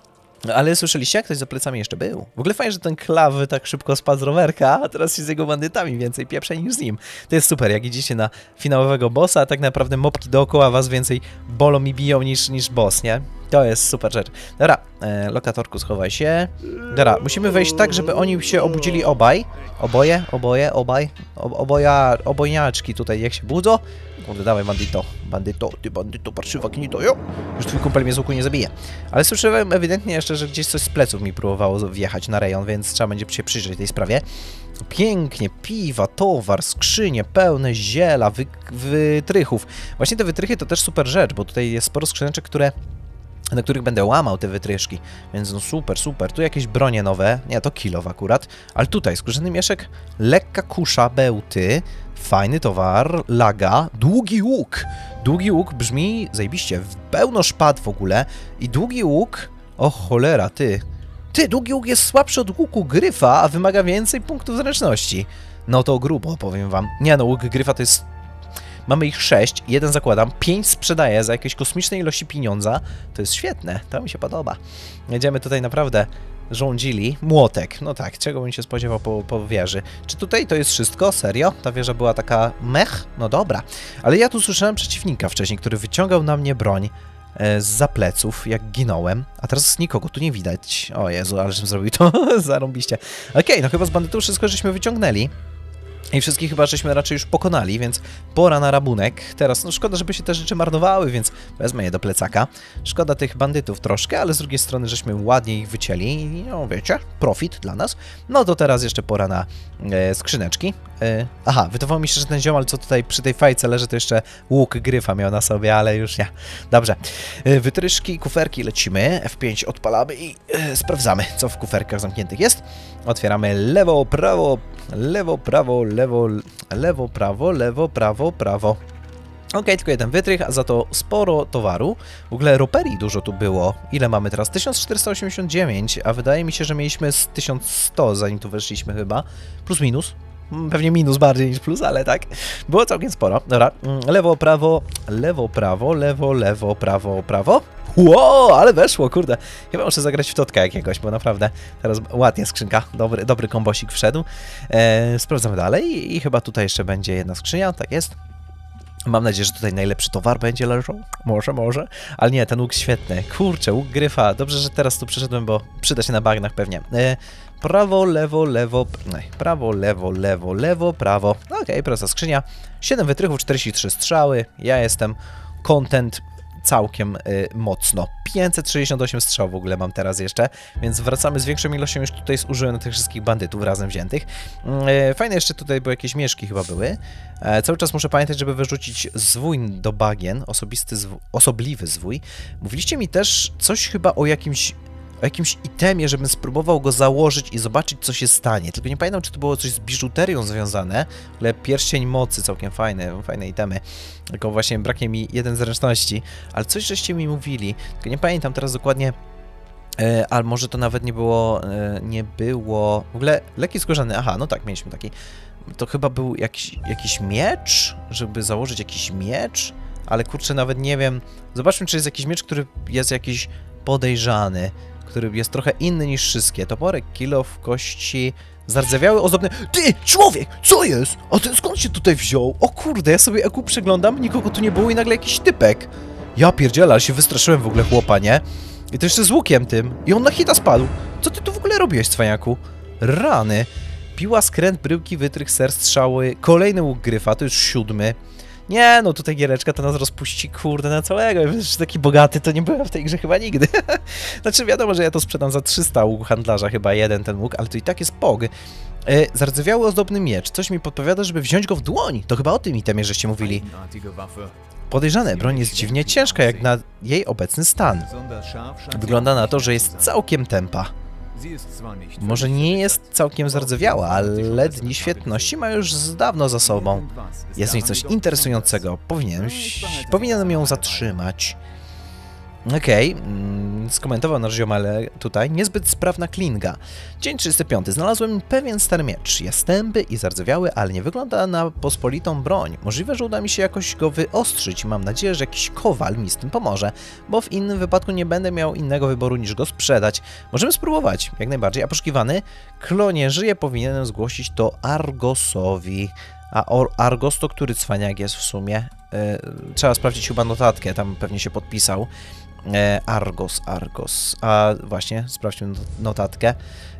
[SPEAKER 1] Ale słyszeliście, jak ktoś za plecami jeszcze był? W ogóle fajnie, że ten klawy tak szybko spadł z rowerka, a teraz się z jego bandytami więcej pieprze niż z nim. To jest super, jak idziecie na finałowego bossa, a tak naprawdę mopki dookoła was więcej bolą i biją niż, niż boss, nie? To jest super rzecz. Dobra, e, lokatorku, schowaj się. Dobra, musimy wejść tak, żeby oni się obudzili obaj. Oboje, oboje, obaj. Ob oboja, obojniaczki tutaj, jak się budzą. Kurde, dawaj, bandyto. Bandyto, ty bandyto, parszywa gnito, jo. Już twój kumpel mnie z łuku nie zabije. Ale słyszałem ewidentnie jeszcze, że gdzieś coś z pleców mi próbowało wjechać na rejon, więc trzeba będzie się przyjrzeć tej sprawie. Pięknie, piwa, towar, skrzynie pełne ziela, wy wytrychów. Właśnie te wytrychy to też super rzecz, bo tutaj jest sporo skrzyneczek, które... na których będę łamał te wytryszki, więc no super, super. Tu jakieś bronie nowe, nie, to kilow akurat, ale tutaj skórzany mieszek, lekka kusza, bełty, fajny towar, laga, długi łuk. Długi łuk brzmi zajebiście, pełno szpad w ogóle i długi łuk, o cholera, ty. Ty, długi łuk jest słabszy od łuku gryfa, a wymaga więcej punktów zręczności. No to grubo, powiem wam. Nie no, łuk gryfa to jest... Mamy ich sześć, jeden zakładam, pięć sprzedaję za jakieś kosmiczne ilości pieniądza. To jest świetne, to mi się podoba. Jedziemy tutaj naprawdę rządzili. Młotek, no tak, czego bym się spodziewał po, po wieży. Czy tutaj to jest wszystko? Serio? Ta wieża była taka mech? No dobra. Ale ja tu słyszałem przeciwnika wcześniej, który wyciągał na mnie broń e, zza pleców, jak ginąłem. A teraz nikogo tu nie widać. O Jezu, ale żebym zrobił to zarąbiście. Okej, okay, no chyba z bandytów wszystko żeśmy wyciągnęli. I wszystkich chyba żeśmy raczej już pokonali, więc pora na rabunek. Teraz, no szkoda, żeby się te rzeczy marnowały, więc wezmę je do plecaka. Szkoda tych bandytów troszkę, ale z drugiej strony żeśmy ładnie ich wycięli i no wiecie, profit dla nas. No to teraz jeszcze pora na e, skrzyneczki. E, aha, wydawało mi się, że ten ziomal, co tutaj przy tej fajce leży, to jeszcze łuk gryfa miał na sobie, ale już nie. Dobrze. E, wytryszki, kuferki lecimy. F pięć odpalamy i e, sprawdzamy, co w kuferkach zamkniętych jest. Otwieramy lewo, prawo, lewo, prawo, lewo, lewo, prawo, lewo, prawo, prawo. Ok, tylko jeden wytrych, a za to sporo towaru. W ogóle roperii dużo tu było. Ile mamy teraz? tysiąc czterysta osiemdziesiąt dziewięć, a wydaje mi się, że mieliśmy z tysiąc sto, zanim tu weszliśmy chyba. Plus minus. Pewnie minus bardziej niż plus, ale tak. Było całkiem sporo. Dobra, lewo, prawo, lewo, prawo, lewo, lewo, prawo, prawo. Ło, ale weszło, kurde. Chyba muszę zagrać w totka jakiegoś, bo naprawdę teraz ładnie skrzynka. Dobry, dobry kombosik wszedł. E, sprawdzamy dalej i chyba tutaj jeszcze będzie jedna skrzynia, tak jest. Mam nadzieję, że tutaj najlepszy towar będzie leżał. Może, może. Ale nie, ten łuk świetny. Kurczę, łuk gryfa. Dobrze, że teraz tu przyszedłem, bo przyda się na bagnach pewnie. E, prawo, lewo, lewo... No, prawo, lewo, lewo, lewo, prawo. Okej, okay, prosta skrzynia. siedem wytrychów, czterdzieści trzy strzały. Ja jestem content całkiem y, mocno. pięćset sześćdziesiąt osiem strzał w ogóle mam teraz jeszcze, więc wracamy z większą ilością już tutaj zużyłem na tych wszystkich bandytów razem wziętych. Y, fajne jeszcze tutaj, bo jakieś mieszki chyba były. E, cały czas muszę pamiętać, żeby wyrzucić zwój do bagien, osobisty zwój, osobliwy zwój. Mówiliście mi też coś chyba o jakimś o jakimś itemie, żebym spróbował go założyć i zobaczyć, co się stanie. Tylko nie pamiętam, czy to było coś z biżuterią związane, ale pierścień mocy, całkiem fajne, fajne itemy. Tylko właśnie braknie mi jeden zręczności, ale coś żeście mi mówili, tylko nie pamiętam teraz dokładnie, e, ale może to nawet nie było, e, nie było, w ogóle leki skórzane, aha, no tak, mieliśmy taki, to chyba był jakiś, jakiś miecz, żeby założyć jakiś miecz, ale kurczę, nawet nie wiem, zobaczmy, czy jest jakiś miecz, który jest jakiś podejrzany, który jest trochę inny niż wszystkie. Toporek, kilof, kości, zardzewiały, ozdobne... Ty, człowiek! Co jest? A ten skąd się tutaj wziął? O kurde, ja sobie E Q przeglądam, nikogo tu nie było i nagle jakiś typek. Ja pierdziela, ale się wystraszyłem w ogóle chłopa, nie? I to jeszcze z łukiem tym. I on na hita spadł. Co ty tu w ogóle robiłeś, cwaniaku? Rany. Piła, skręt, bryłki, wytrych, ser, strzały. Kolejny łuk gryfa, to już siódmy. Nie, no tutaj giereczka to nas rozpuści, kurde, na całego. Wiesz, taki bogaty to nie byłem w tej grze chyba nigdy. Znaczy wiadomo, że ja to sprzedam za trzysta u handlarza, chyba jeden ten łuk, ale to i tak jest pog. E, zardzewiały ozdobny miecz. Coś mi podpowiada, żeby wziąć go w dłoń. To chyba o tym itemie, żeście mówili. Podejrzane, broń jest dziwnie ciężka, jak na jej obecny stan. Wygląda na to, że jest całkiem tempa. Może nie jest całkiem zardzewiała, ale dni świetności ma już z dawno za sobą. Jest w niej coś interesującego. Powinienem, powinienem ją zatrzymać. Okej, okay. mm, skomentował nasz ziomale tutaj. Niezbyt sprawna klinga. Dzień trzydziesty piąty. Znalazłem pewien stary miecz. Jest tępy i zardzewiały, ale nie wygląda na pospolitą broń. Możliwe, że uda mi się jakoś go wyostrzyć. Mam nadzieję, że jakiś kowal mi z tym pomoże, bo w innym wypadku nie będę miał innego wyboru niż go sprzedać. Możemy spróbować, jak najbardziej. A poszukiwany Klo nie żyje, powinienem zgłosić to Argosowi. A Argos to który cwaniak jest w sumie? Yy, trzeba sprawdzić chyba notatkę, tam pewnie się podpisał. Argos, Argos. A właśnie, sprawdźmy notatkę.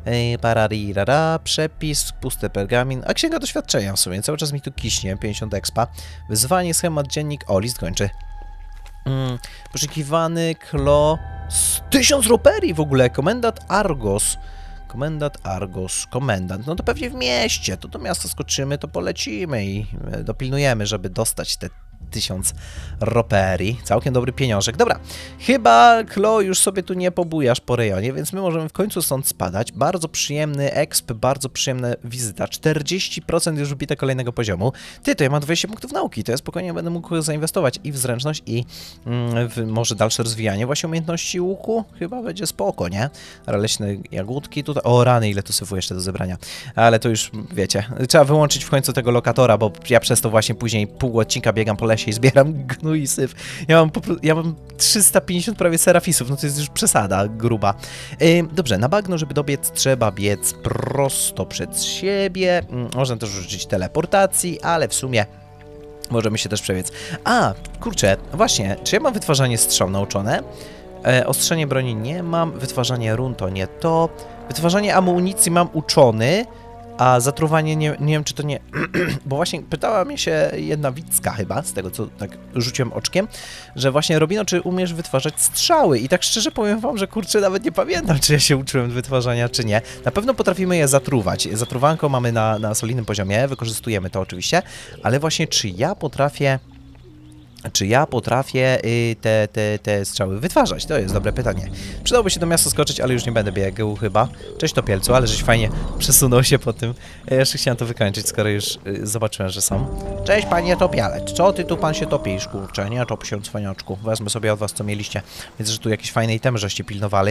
[SPEAKER 1] Pararirara, przepis, pusty pergamin. A księga doświadczenia w sumie. Cały czas mi tu kiśnie. pięćdziesiąt expa. Wyzwanie, schemat, dziennik. O, list kończy. Hmm. Poszukiwany Klo. tysiąc roperii w ogóle. Komendant Argos. Komendant Argos, komendant. No to pewnie w mieście. To do miasta skoczymy, to polecimy i dopilnujemy, żeby dostać te tysiąc roperii. Całkiem dobry pieniążek. Dobra, chyba Klo już sobie tu nie pobujasz po rejonie, więc my możemy w końcu stąd spadać. Bardzo przyjemny exp, bardzo przyjemna wizyta. czterdzieści procent już wbite kolejnego poziomu. Ty, to ja mam dwadzieścia punktów nauki, to ja spokojnie będę mógł zainwestować i w zręczność, i mm, w może dalsze rozwijanie właśnie umiejętności łuku. Chyba będzie spoko, nie? Leśne jagódki tutaj. O, rany, ile tu syfu jeszcze do zebrania. Ale to już, wiecie, trzeba wyłączyć w końcu tego lokatora, bo ja przez to właśnie później pół odcinka biegam po lesie i zbieram gnój i syf. Ja mam, ja mam trzysta pięćdziesiąt prawie serafisów, no to jest już przesada gruba. Yy, dobrze, na bagno, żeby dobiec, trzeba biec prosto przed siebie. Yy, można też użyć teleportacji, ale w sumie możemy się też przebiec. A, kurczę, właśnie, czy ja mam wytwarzanie strzał nauczone? E, ostrzenie broni nie mam, wytwarzanie run to nie to. Wytwarzanie amunicji mam uczony, A zatruwanie, nie, nie wiem czy to nie... Bo właśnie pytała mnie się jedna widzka chyba, z tego co tak rzuciłem oczkiem, że właśnie Robino, czy umiesz wytwarzać strzały? I tak szczerze powiem wam, że kurczę, nawet nie pamiętam, czy ja się uczyłem wytwarzania, czy nie. Na pewno potrafimy je zatruwać. Zatruwanko mamy na, na solidnym poziomie, wykorzystujemy to oczywiście, ale właśnie czy ja potrafię... Czy ja potrafię y, te, te, te strzały wytwarzać? To jest dobre pytanie. Przydałoby się do miasta skoczyć, ale już nie będę biegł chyba. Cześć Topielcu, ale żeś fajnie przesunął się po tym. Ja jeszcze chciałem to wykończyć, skoro już y, zobaczyłem, że są. Cześć panie Topialec, co ty tu pan się topisz, kurczę, nie top się cwaniaczku. Wezmę sobie od was co mieliście. Widzę, że tu jakieś fajne itemy żeście pilnowali.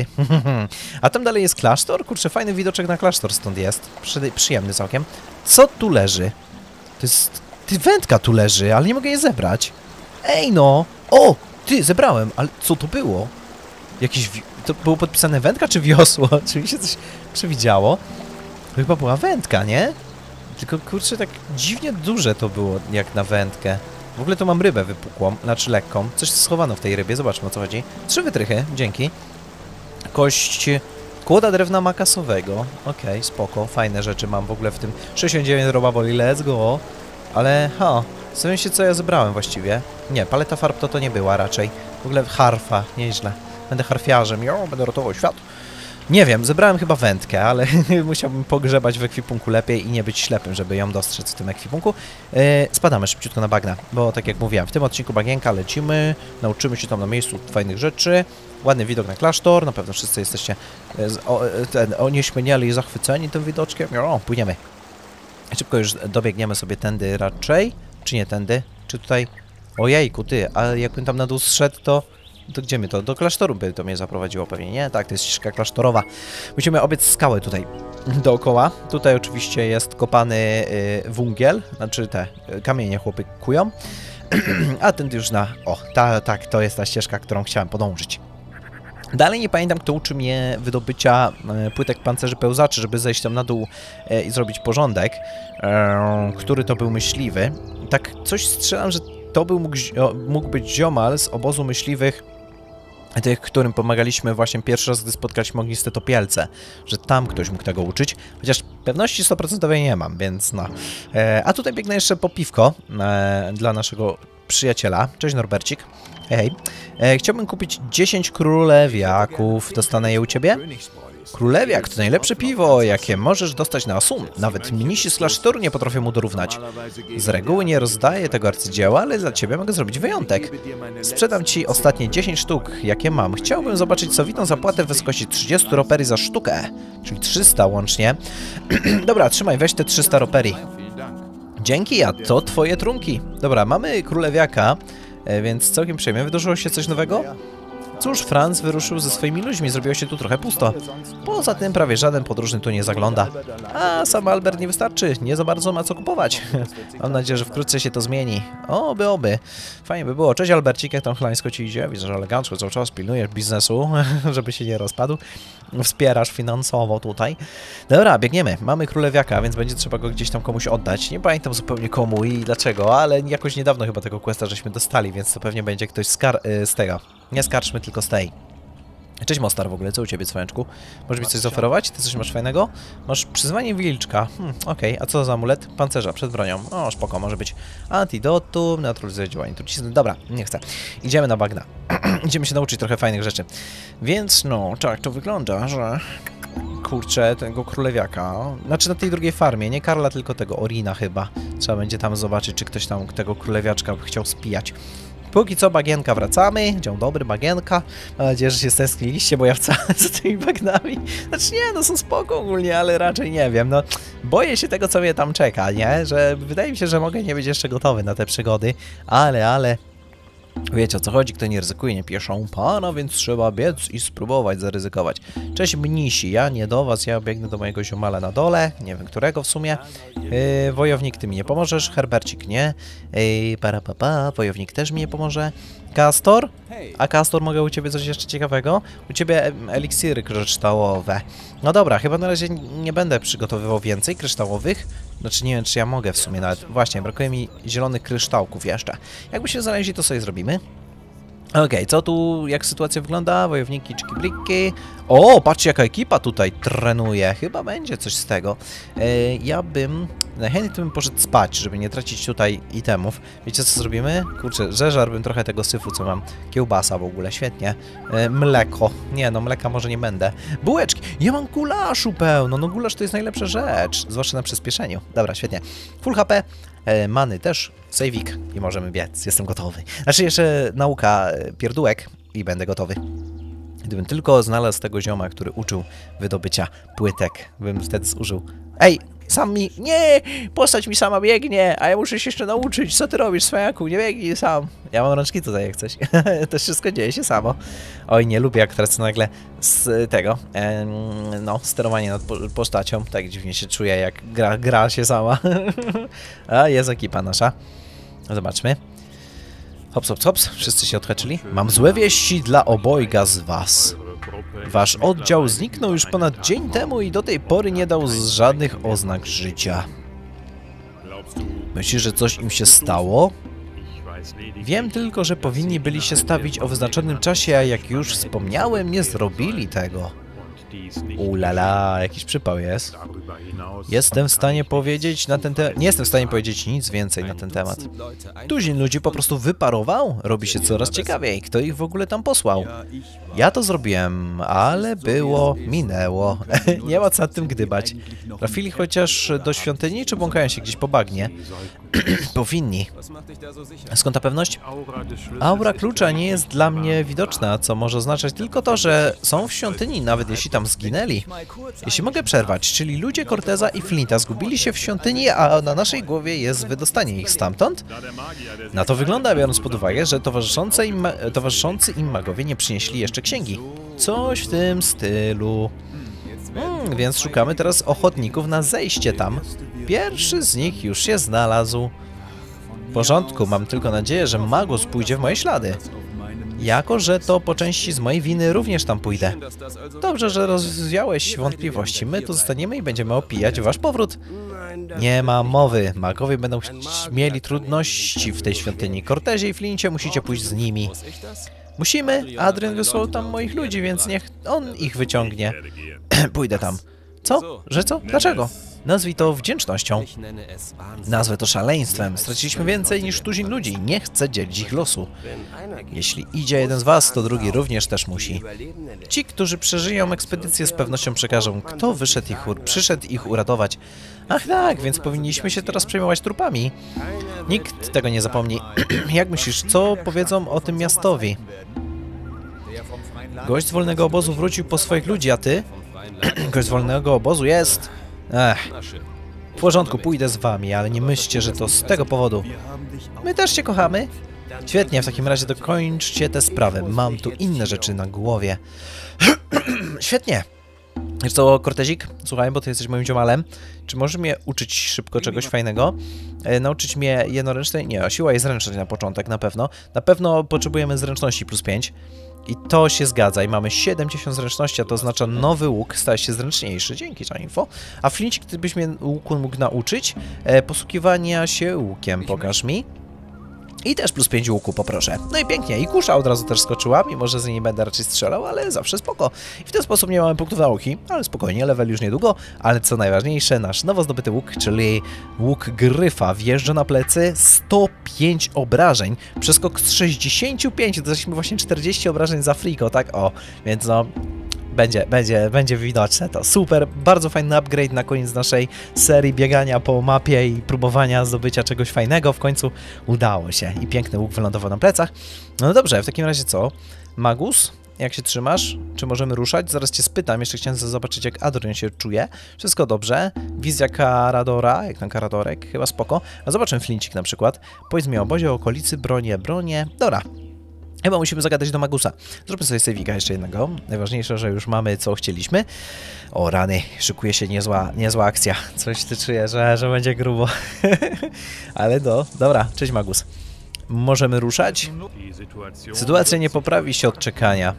[SPEAKER 1] A tam dalej jest klasztor? Kurczę, fajny widoczek na klasztor stąd jest. Przy, przyjemny całkiem. Co tu leży? To jest... Ty, wędka tu leży, ale nie mogę jej zebrać. Ej no! O! Ty, zebrałem! Ale co to było? Jakiś... To było podpisane wędka czy wiosło? Czy mi się coś przewidziało? To chyba była wędka, nie? Tylko kurczę, tak dziwnie duże to było jak na wędkę. W ogóle to mam rybę wypukłą, znaczy lekką. Coś schowano w tej rybie, zobaczmy o co chodzi. Trzy wytrychy, dzięki. Kość... Kłoda drewna makasowego. Okej, okay, spoko, fajne rzeczy mam w ogóle w tym. sześćdziesiąt dziewięć robaboli, let's go. Ale, ha... Zastanawiam się, co ja zebrałem właściwie. Nie, paleta farb to to nie była raczej. W ogóle harfa, nieźle. Będę harfiarzem, jo, będę ratował świat. Nie wiem, zebrałem chyba wędkę, ale musiałbym pogrzebać w ekwipunku lepiej i nie być ślepym, żeby ją dostrzec w tym ekwipunku. Yy, spadamy szybciutko na bagna, bo tak jak mówiłem, w tym odcinku bagienka lecimy, nauczymy się tam na miejscu fajnych rzeczy. Ładny widok na klasztor, na pewno wszyscy jesteście o, ten, onieśmieniali i zachwyceni tym widoczkiem. Jo, płyniemy. Szybko już dobiegniemy sobie tędy raczej. Czy nie tędy? Czy tutaj... Ojejku, ty, a jakbym tam na dół zszedł, to... To gdzie my to? Do klasztoru by to mnie zaprowadziło pewnie, nie? Tak, to jest ścieżka klasztorowa. Musimy obiec skałę tutaj dookoła. Tutaj oczywiście jest kopany y, węgiel, znaczy te y, kamienie chłopy kują. A ten już na... O, ta, tak, to jest ta ścieżka, którą chciałem podążyć. Dalej nie pamiętam, kto uczy mnie wydobycia e, płytek pancerzy pełzaczy, żeby zejść tam na dół e, i zrobić porządek. E, który to był myśliwy. Tak coś strzelam, że to był mógł, mógł być ziomal z obozu myśliwych, tych, którym pomagaliśmy właśnie pierwszy raz, gdy spotkaliśmy ogniste topielce. Że tam ktoś mógł tego uczyć. Chociaż pewności sto procent nie mam, więc no. E, a tutaj biegnę jeszcze po piwko e, dla naszego przyjaciela. Cześć Norbercik. Hej, e, chciałbym kupić dziesięć królewiaków. Dostanę je u ciebie? Królewiak to najlepsze piwo, jakie możesz dostać na Asun. Nawet mnisi z klasztoru nie potrafią mu dorównać. Z reguły nie rozdaję tego arcydzieła, ale dla ciebie mogę zrobić wyjątek. Sprzedam ci ostatnie dziesięć sztuk, jakie mam. Chciałbym zobaczyć sowitą zapłatę w wysokości trzydzieści ropery za sztukę, czyli trzysta łącznie. Dobra, trzymaj, weź te trzysta ropery. Dzięki, a to twoje trunki. Dobra, mamy królewiaka, więc całkiem przyjemnie. Wydarzyło się coś nowego? Cóż, Franz wyruszył ze swoimi ludźmi, zrobiło się tu trochę pusto. Poza tym prawie żaden podróżny tu nie zagląda. A sam Albert nie wystarczy, nie za bardzo ma co kupować. Mam nadzieję, że wkrótce się to zmieni. Oby, oby. Fajnie by było. Cześć Albercik, jak tam chlańsko ci idzie? Widzę, że elegancko cały czas pilnujesz biznesu, żeby się nie rozpadł. Wspierasz finansowo tutaj. Dobra, biegniemy. Mamy królewiaka, więc będzie trzeba go gdzieś tam komuś oddać. Nie pamiętam zupełnie komu i dlaczego, ale jakoś niedawno chyba tego questa żeśmy dostali, więc to pewnie będzie ktoś z, z tego. Nie z karczmy, tylko z tej. Cześć Mostar w ogóle, co u ciebie, cwaniaczku? Możesz mi coś zaoferować? Ty coś masz fajnego? Masz przyzwanie wilczka. Hmm, okej, okay. A co za amulet? Pancerza, przed bronią. O, spoko, może być. Antidotum, neutralizuje działanie trucizny. Dobra, nie chcę. Idziemy na bagna. Idziemy się nauczyć trochę fajnych rzeczy. Więc no, tak to wygląda, że... Kurczę, tego królewiaka. Znaczy na tej drugiej farmie, nie Karla, tylko tego Orina chyba. Trzeba będzie tam zobaczyć, czy ktoś tam tego królewiaczka by chciał spijać. Póki co bagienka wracamy. Dzień dobry, bagienka. Mam nadzieję, że się stęskniliście, bo ja wcale z tymi bagnami. Znaczy nie, no są spoko ogólnie, ale raczej nie wiem. No, boję się tego, co mnie tam czeka, nie? Że wydaje mi się, że mogę nie być jeszcze gotowy na te przygody, ale, ale... Wiecie o co chodzi, kto nie ryzykuje, nie pieszą pana, więc trzeba biec i spróbować zaryzykować. Cześć mnisi, ja nie do was, ja biegnę do mojego ziomala na dole, nie wiem którego w sumie. Yy, wojownik, ty mi nie pomożesz, Herbercik nie. Yy, para pa, pa, wojownik też mi nie pomoże. Castor? A Castor, mogę u ciebie coś jeszcze ciekawego? U ciebie eliksiry kryształowe. No dobra, chyba na razie nie będę przygotowywał więcej kryształowych. Znaczy nie wiem, czy ja mogę w sumie nawet. Właśnie, brakuje mi zielonych kryształków jeszcze. Jakbyśmy znaleźli, to sobie zrobimy. Okej, okay, co tu, jak sytuacja wygląda? Wojowniki, cziki-bliki. O, patrzcie jaka ekipa tutaj trenuje. Chyba będzie coś z tego. E, ja bym... Najchętniej to bym poszedł spać, żeby nie tracić tutaj itemów. Wiecie co zrobimy? Kurczę, zeżarłbym trochę tego syfu, co mam. Kiełbasa w ogóle, świetnie. E, mleko. Nie no, mleka może nie będę. Bułeczki. Ja mam gulaszu pełno. No gulasz to jest najlepsza rzecz. Zwłaszcza na przyspieszeniu. Dobra, świetnie. Full H P. E, many też. Sejwik. I możemy biec. Jestem gotowy. Znaczy jeszcze nauka pierdółek i będę gotowy. Gdybym tylko znalazł tego zioma, który uczył wydobycia płytek, bym wtedy zużył. Ej! Sam mi... Nie! Postać mi sama biegnie, a ja muszę się jeszcze nauczyć. Co ty robisz, swaniaku? Nie biegnij sam. Ja mam rączki tutaj jak coś. To wszystko dzieje się samo. Oj, nie lubię jak tracę nagle z tego, em, no, sterowanie nad postacią. Tak dziwnie się czuję, jak gra, gra się sama. A, jest ekipa nasza. Zobaczmy. Hops, hops, hops. Wszyscy się odhaczyli. Mam złe wieści dla obojga z was. Wasz oddział zniknął już ponad dzień temu i do tej pory nie dał żadnych oznak życia. Myślisz, że coś im się stało? Wiem tylko, że powinni byli się stawić o wyznaczonym czasie, a jak już wspomniałem, nie zrobili tego. Ulala, jakiś przypał jest. Jestem w stanie powiedzieć na ten temat... Nie jestem w stanie powiedzieć nic więcej na ten temat. Tuzin ludzi po prostu wyparował? Robi się coraz ciekawiej. Kto ich w ogóle tam posłał? Ja to zrobiłem, ale było, minęło. Nie ma co nad tym gdybać. Trafili chociaż do świątyni, czy błąkają się gdzieś po bagnie? Powinni. Skąd ta pewność? Aura klucza nie jest dla mnie widoczna, co może oznaczać tylko to, że są w świątyni, nawet jeśli tam zginęli. Jeśli mogę przerwać, czyli ludzie Corteza i Flinta zgubili się w świątyni, a na naszej głowie jest wydostanie ich stamtąd? Na to wygląda, biorąc pod uwagę, że towarzyszące im, towarzyszący im magowie nie przynieśli jeszcze księgi. Coś w tym stylu. Hmm, więc szukamy teraz ochotników na zejście tam. Pierwszy z nich już się znalazł. W porządku, mam tylko nadzieję, że Magus pójdzie w moje ślady. Jako, że to po części z mojej winy również tam pójdę. Dobrze, że rozwiałeś wątpliwości. My tu zostaniemy i będziemy opijać wasz powrót. Nie ma mowy. Magowie będą mieli trudności w tej świątyni. Cortezie i Flincie musicie pójść z nimi. Musimy. Adrian wysłał tam moich ludzi, więc niech on ich wyciągnie. Pójdę tam. Co? Że co? Dlaczego? Nazwij to wdzięcznością. Nazwę to szaleństwem. Straciliśmy więcej niż tuzin ludzi. Nie chcę dzielić ich losu. Jeśli idzie jeden z was, to drugi również też musi. Ci, którzy przeżyją ekspedycję, z pewnością przekażą, kto wyszedł ich, przyszedł ich uratować. Ach tak, więc powinniśmy się teraz przejmować trupami. Nikt tego nie zapomni. Jak myślisz, co powiedzą o tym miastowi? Gość z wolnego obozu wrócił po swoich ludzi, a ty? Gość z wolnego obozu jest... Ech. W porządku, pójdę z wami, ale nie myślcie, że to z tego powodu. My też cię kochamy. Świetnie, w takim razie dokończcie tę sprawę. Mam tu inne rzeczy na głowie. Świetnie. Wiesz co, Cortezik? Słuchaj, bo ty jesteś moim ziomalem. Czy możesz mnie uczyć szybko czegoś fajnego? E, nauczyć mnie jednoręcznej? Nie, siła i zręczność na początek, na pewno. Na pewno potrzebujemy zręczności plus pięć. I to się zgadza. I mamy siedemdziesiąt zręczności, a to oznacza nowy łuk staje się zręczniejszy. Dzięki za info. A Flincik, gdybyś mnie łuku mógł nauczyć? E, posługiwania się łukiem, pokaż mi. I też plus pięć łuku, poproszę. No i pięknie. I kusza od razu też skoczyła, mimo że z niej nie będę raczej strzelał, ale zawsze spoko. I w ten sposób nie mamy punktów nauki, ale spokojnie, level już niedługo. Ale co najważniejsze, nasz nowo zdobyty łuk, czyli łuk gryfa, wjeżdża na plecy sto pięć obrażeń. Przeskok z sześćdziesięciu pięciu, to jesteśmy właśnie czterdzieści obrażeń za friko, tak? O, więc no... Będzie, będzie, będzie widoczne to. Super, bardzo fajny upgrade na koniec naszej serii biegania po mapie i próbowania zdobycia czegoś fajnego. W końcu udało się i piękny łuk wylądował na plecach. No dobrze, w takim razie co? Magus, jak się trzymasz? Czy możemy ruszać? Zaraz cię spytam, jeszcze chciałem zobaczyć jak Adrian się czuje. Wszystko dobrze. Wizja Karadora, jak na Karadorek, chyba spoko. A zobaczmy Flincik na przykład. Powiedz mi o obozie, okolicy, bronie, bronie. Dobra. Chyba musimy zagadać do Magusa. Zróbmy sobie sejwika jeszcze jednego. Najważniejsze, że już mamy co chcieliśmy. O rany, szykuje się niezła, niezła akcja. Coś ty czuję, że, że będzie grubo. Ale do, dobra, cześć Magus. Możemy ruszać? Sytuacja nie poprawi się od czekania.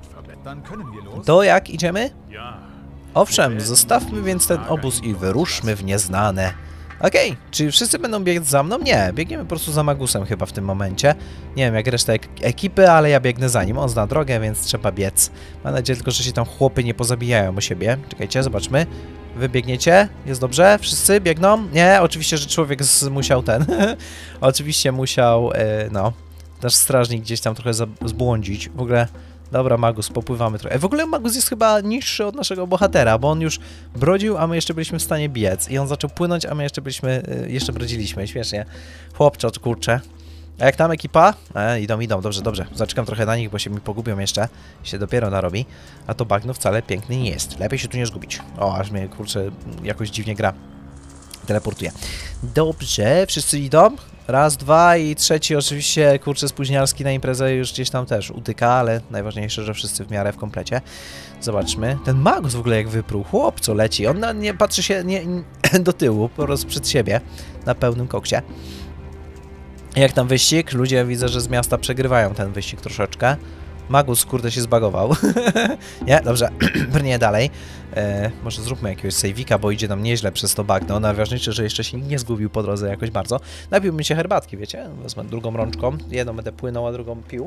[SPEAKER 1] To jak idziemy? Owszem, zostawmy więc ten obóz i wyruszmy w nieznane. Okej, okay. Czy wszyscy będą biec za mną? Nie, biegniemy po prostu za Magusem chyba w tym momencie. Nie wiem jak reszta ek ekipy, ale ja biegnę za nim. On zna drogę, więc trzeba biec. Mam nadzieję tylko, że się tam chłopy nie pozabijają o siebie. Czekajcie, zobaczmy. Wy biegniecie? Jest dobrze? Wszyscy biegną? Nie, oczywiście, że człowiek z, musiał ten... oczywiście musiał, yy, no... Nasz strażnik gdzieś tam trochę zbłądzić. W ogóle... Dobra, Magus, popływamy trochę. W ogóle Magus jest chyba niższy od naszego bohatera, bo on już brodził, a my jeszcze byliśmy w stanie biec. I on zaczął płynąć, a my jeszcze byliśmy, jeszcze brodziliśmy. Śmiesznie. Chłopcze, kurczę. A jak tam ekipa? E, idą, idą, dobrze, dobrze. Zaczekam trochę na nich, bo się mi pogubią jeszcze. Się dopiero narobi. A to bagno wcale piękny nie jest. Lepiej się tu nie zgubić. O, aż mnie, kurczę, jakoś dziwnie gra. Teleportuje. Dobrze, wszyscy idą. Raz, dwa i trzeci oczywiście, kurczę, spóźnialski na imprezę już gdzieś tam też utyka, ale najważniejsze, że wszyscy w miarę w komplecie. Zobaczmy. Ten Magus w ogóle jak wyprół. Chłop, co leci. On na, nie patrzy się nie, nie, do tyłu, po prostu przed siebie. Na pełnym koksie. Jak tam wyścig? Ludzie widzę, że z miasta przegrywają ten wyścig troszeczkę. Magus, kurde, się zbagował. Nie? Dobrze. Brnie dalej. E, może zróbmy jakiegoś sejwika, bo idzie nam nieźle przez to bagno. Najważniejsze, że jeszcze się nikt nie zgubił po drodze jakoś bardzo. Napiłbym się herbatki, wiecie? Wezmę drugą rączką. Jedną będę płynął, a drugą pił.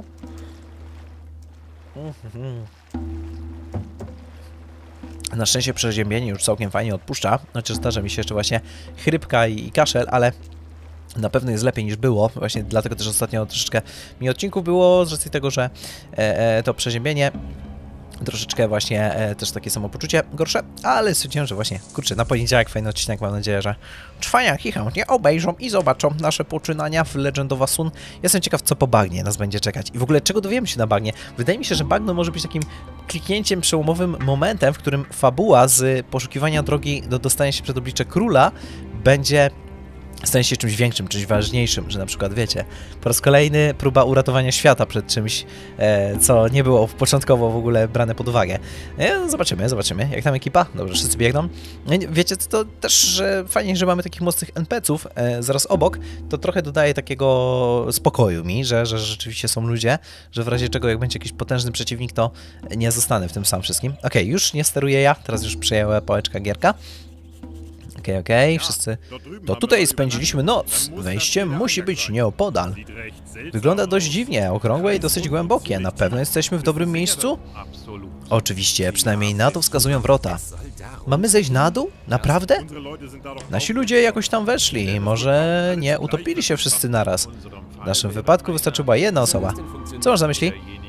[SPEAKER 1] Na szczęście przeziębienie już całkiem fajnie odpuszcza. Znaczy zdarza mi się jeszcze właśnie chrypka i, i kaszel, ale... Na pewno jest lepiej niż było, właśnie dlatego też ostatnio troszeczkę mi odcinków było, z racji tego, że e, e, to przeziębienie, troszeczkę właśnie e, też takie samopoczucie gorsze, ale stwierdziłem, że właśnie, kurczę, na poniedziałek fajny odcinek, mam nadzieję, że trwaniaki chętnie obejrzą i zobaczą nasze poczynania w Legend of Asun. Jestem ciekaw, co po bagnie nas będzie czekać i w ogóle czego dowiemy się na bagnie. Wydaje mi się, że bagno może być takim kliknięciem, przełomowym momentem, w którym fabuła z poszukiwania drogi do dostania się przed oblicze króla będzie... stanie się czymś większym, czymś ważniejszym, że na przykład, wiecie, po raz kolejny próba uratowania świata przed czymś, e, co nie było początkowo w ogóle brane pod uwagę. E, zobaczymy, zobaczymy. Jak tam ekipa? Dobrze, wszyscy biegną. E, wiecie, to też że fajnie, że mamy takich mocnych en pe ców e, zaraz obok, to trochę dodaje takiego spokoju mi, że, że rzeczywiście są ludzie, że w razie czego, jak będzie jakiś potężny przeciwnik, to nie zostanę w tym sam wszystkim. Okej, okay, już nie steruję ja, teraz już przejęła pałeczka gierka. Okej, okay, okej, okay. Wszyscy... To tutaj spędziliśmy noc. Wejście musi być nieopodal. Wygląda dość dziwnie, okrągłe i dosyć głębokie. Na pewno jesteśmy w dobrym miejscu? Oczywiście, przynajmniej na to wskazują wrota. Mamy zejść na dół? Naprawdę? Nasi ludzie jakoś tam weszli. Może nie utopili się wszyscy naraz. W naszym wypadku wystarczyła jedna osoba. Co masz na myśli?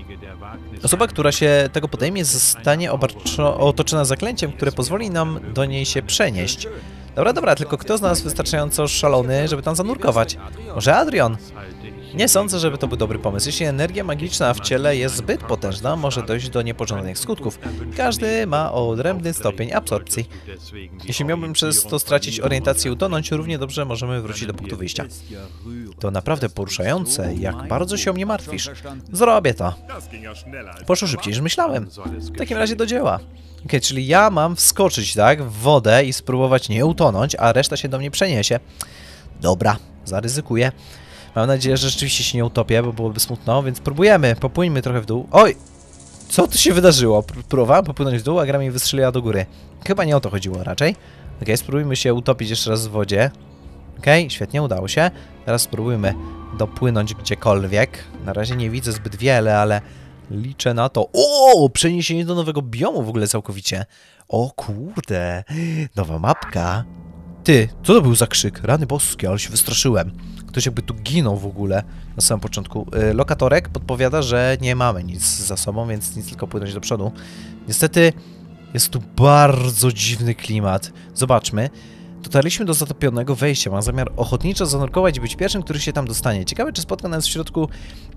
[SPEAKER 1] Osoba, która się tego podejmie, zostanie otoczona zaklęciem, które pozwoli nam do niej się przenieść. Dobra, dobra, tylko kto z nas wystarczająco szalony, żeby tam zanurkować? Może Adrian? Nie sądzę, żeby to był dobry pomysł. Jeśli energia magiczna w ciele jest zbyt potężna, może dojść do niepożądanych skutków. Każdy ma odrębny stopień absorpcji. Jeśli miałbym przez to stracić orientację i utonąć, równie dobrze możemy wrócić do punktu wyjścia. To naprawdę poruszające, jak bardzo się o mnie martwisz. Zrobię to. Poszło szybciej niż myślałem. W takim razie do dzieła. Ok, czyli ja mam wskoczyć, tak, w wodę i spróbować nie utonąć, a reszta się do mnie przeniesie. Dobra, zaryzykuję. Mam nadzieję, że rzeczywiście się nie utopię, bo byłoby smutno, więc próbujemy. Popłyńmy trochę w dół. Oj! Co tu się wydarzyło? Próbowałem popłynąć w dół, a gra mi wystrzeliła do góry. Chyba nie o to chodziło raczej. Ok, spróbujmy się utopić jeszcze raz w wodzie. Ok, świetnie, udało się. Teraz spróbujmy dopłynąć gdziekolwiek. Na razie nie widzę zbyt wiele, ale liczę na to. O! Przeniesienie do nowego biomu w ogóle całkowicie. O kurde! Nowa mapka. Ty, co to był za krzyk? Rany boskie, ale się wystraszyłem. Ktoś jakby tu ginął w ogóle na samym początku. Yy, lokatorek podpowiada, że nie mamy nic za sobą, więc nic, tylko płynąć do przodu. Niestety jest tu bardzo dziwny klimat. Zobaczmy. Dotarliśmy do zatopionego wejścia. Mam zamiar ochotniczo zanurkować i być pierwszym, który się tam dostanie. Ciekawe, czy spotka nas w środku...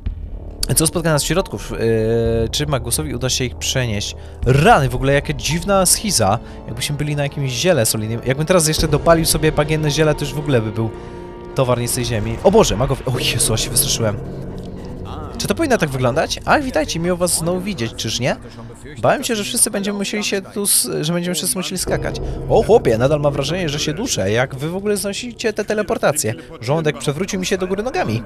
[SPEAKER 1] Co spotka nas w środku? Yy, czy Magusowi uda się ich przenieść? Rany, w ogóle jaka dziwna schiza. Jakbyśmy byli na jakimś ziele solidnym. Jakbym teraz jeszcze dopalił sobie bagienne ziele, to już w ogóle by był towar nie z tej ziemi. O Boże, magowie... O Jezu, się wystraszyłem. Czy to powinno tak wyglądać? Ach, witajcie, miło was znowu widzieć, czyż nie? Bałem się, że wszyscy będziemy musieli się tu... że będziemy wszyscy musieli skakać. O chłopie, nadal mam wrażenie, że się duszę. Jak wy w ogóle znosicie te teleportacje? Żołądek przewrócił mi się do góry nogami.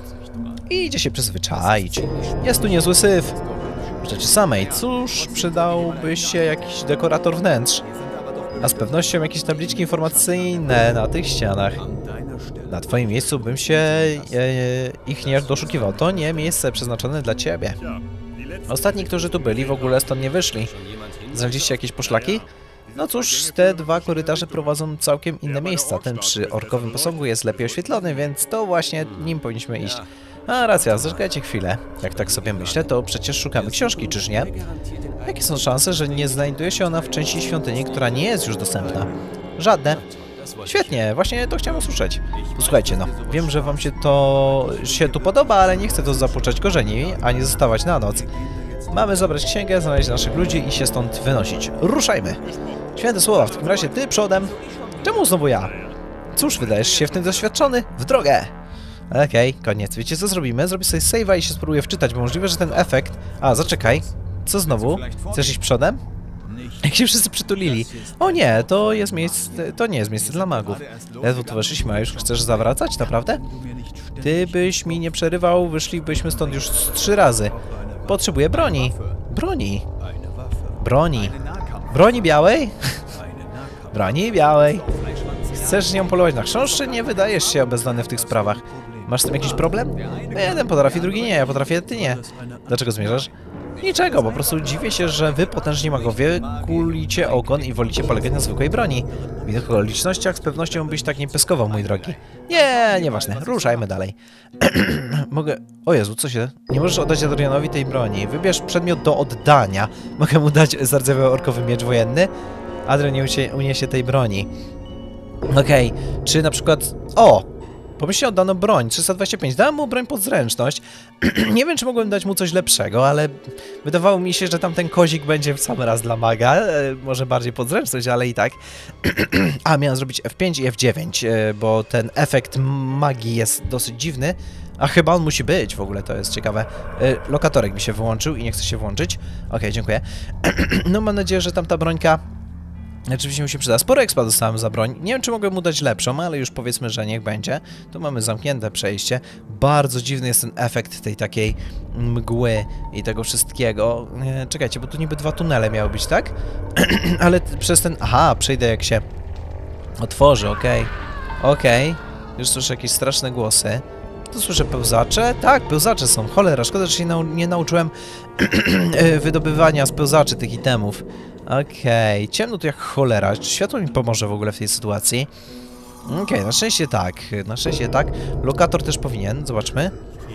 [SPEAKER 1] I idzie się przyzwyczaić. Jest tu niezły syf. W rzeczy samej, cóż, przydałby się jakiś dekorator wnętrz. A z pewnością jakieś tabliczki informacyjne na tych ścianach. Na twoim miejscu bym się e, ich nie doszukiwał. To nie miejsce przeznaczone dla ciebie. Ostatni, którzy tu byli, w ogóle stąd nie wyszli. Znaleźliście jakieś poszlaki? No cóż, te dwa korytarze prowadzą całkiem inne miejsca. Ten przy orkowym posągu jest lepiej oświetlony, więc to właśnie nim powinniśmy iść. A racja, zaczekajcie chwilę. Jak tak sobie myślę, to przecież szukamy książki, czyż nie? Jakie są szanse, że nie znajduje się ona w części świątyni, która nie jest już dostępna? Żadne. Świetnie, właśnie to chciałem usłyszeć. Posłuchajcie, no, wiem, że wam się to się tu podoba, ale nie chcę tu zapuszczać korzeni, ani zostawać na noc. Mamy zabrać księgę, znaleźć naszych ludzi i się stąd wynosić. Ruszajmy! Święte słowa, w takim razie ty przodem. Czemu znowu ja? Cóż, wydajesz się w tym doświadczony? W drogę! Okej, okay, koniec. Wiecie co zrobimy? Zrobię sobie save'a i się spróbuję wczytać, bo możliwe, że ten efekt... A, zaczekaj. Co znowu? Chcesz iść przodem? Jak się wszyscy przytulili. O nie, to jest miejsce... To nie jest miejsce dla magów. Ledwo tu weszliśmy, a już chcesz zawracać? Naprawdę? Ty byś mi nie przerywał, wyszlibyśmy stąd już trzy razy. Potrzebuję broni. Broni. Broni. Broni białej? Broni białej. Chcesz z nią polować na chrząszczy? Nie wydajesz się obeznany w tych sprawach. Masz z tym jakiś problem? Jeden potrafi, drugi nie. Ja potrafię, ty nie. Dlaczego zmierzasz? Niczego, po prostu dziwię się, że wy, potężni magowie, kulicie ogon i wolicie polegać na zwykłej broni. W innych okolicznościach z pewnością byś tak nie pyskował, mój drogi. Nie, nieważne. Ruszajmy dalej. Mogę... O Jezu, co się... Nie możesz oddać Adrianowi tej broni. Wybierz przedmiot do oddania. Mogę mu dać zardzewiały orkowy miecz wojenny? Adrian nie uniesie tej broni. Okej, okay. Czy na przykład... O! Pomyślnie oddano broń, trzysta dwadzieścia pięć. Dałem mu broń pod zręczność. Nie wiem, czy mogłem dać mu coś lepszego, ale wydawało mi się, że tamten kozik będzie w sam raz dla maga. E, może bardziej pod zręczność, ale i tak. A, miałem zrobić F pięć i F dziewięć, e, bo ten efekt magii jest dosyć dziwny. A chyba on musi być w ogóle, to jest ciekawe. E, lokatorek mi się wyłączył i nie chce się włączyć. Okej, okay, dziękuję. No mam nadzieję, że tamta brońka... Oczywiście mi się przyda. Sporo expa dostałem za broń. Nie wiem, czy mogę mu dać lepszą, ale już powiedzmy, że niech będzie. Tu mamy zamknięte przejście. Bardzo dziwny jest ten efekt tej takiej mgły i tego wszystkiego. Nie, czekajcie, bo tu niby dwa tunele miały być, tak? Ale przez ten... Aha, przejdę jak się otworzy, okej. Okay. Okej. Okay. Już słyszę jakieś straszne głosy. Tu słyszę pełzacze? Tak, pełzacze są. Cholera, szkoda, że się nau nie nauczyłem wydobywania z pełzaczy tych itemów. Okej, okay. Ciemno tu jak cholera. Czy światło mi pomoże w ogóle w tej sytuacji? Okej, okay, na szczęście tak. Na szczęście tak. Lokator też powinien. Zobaczmy.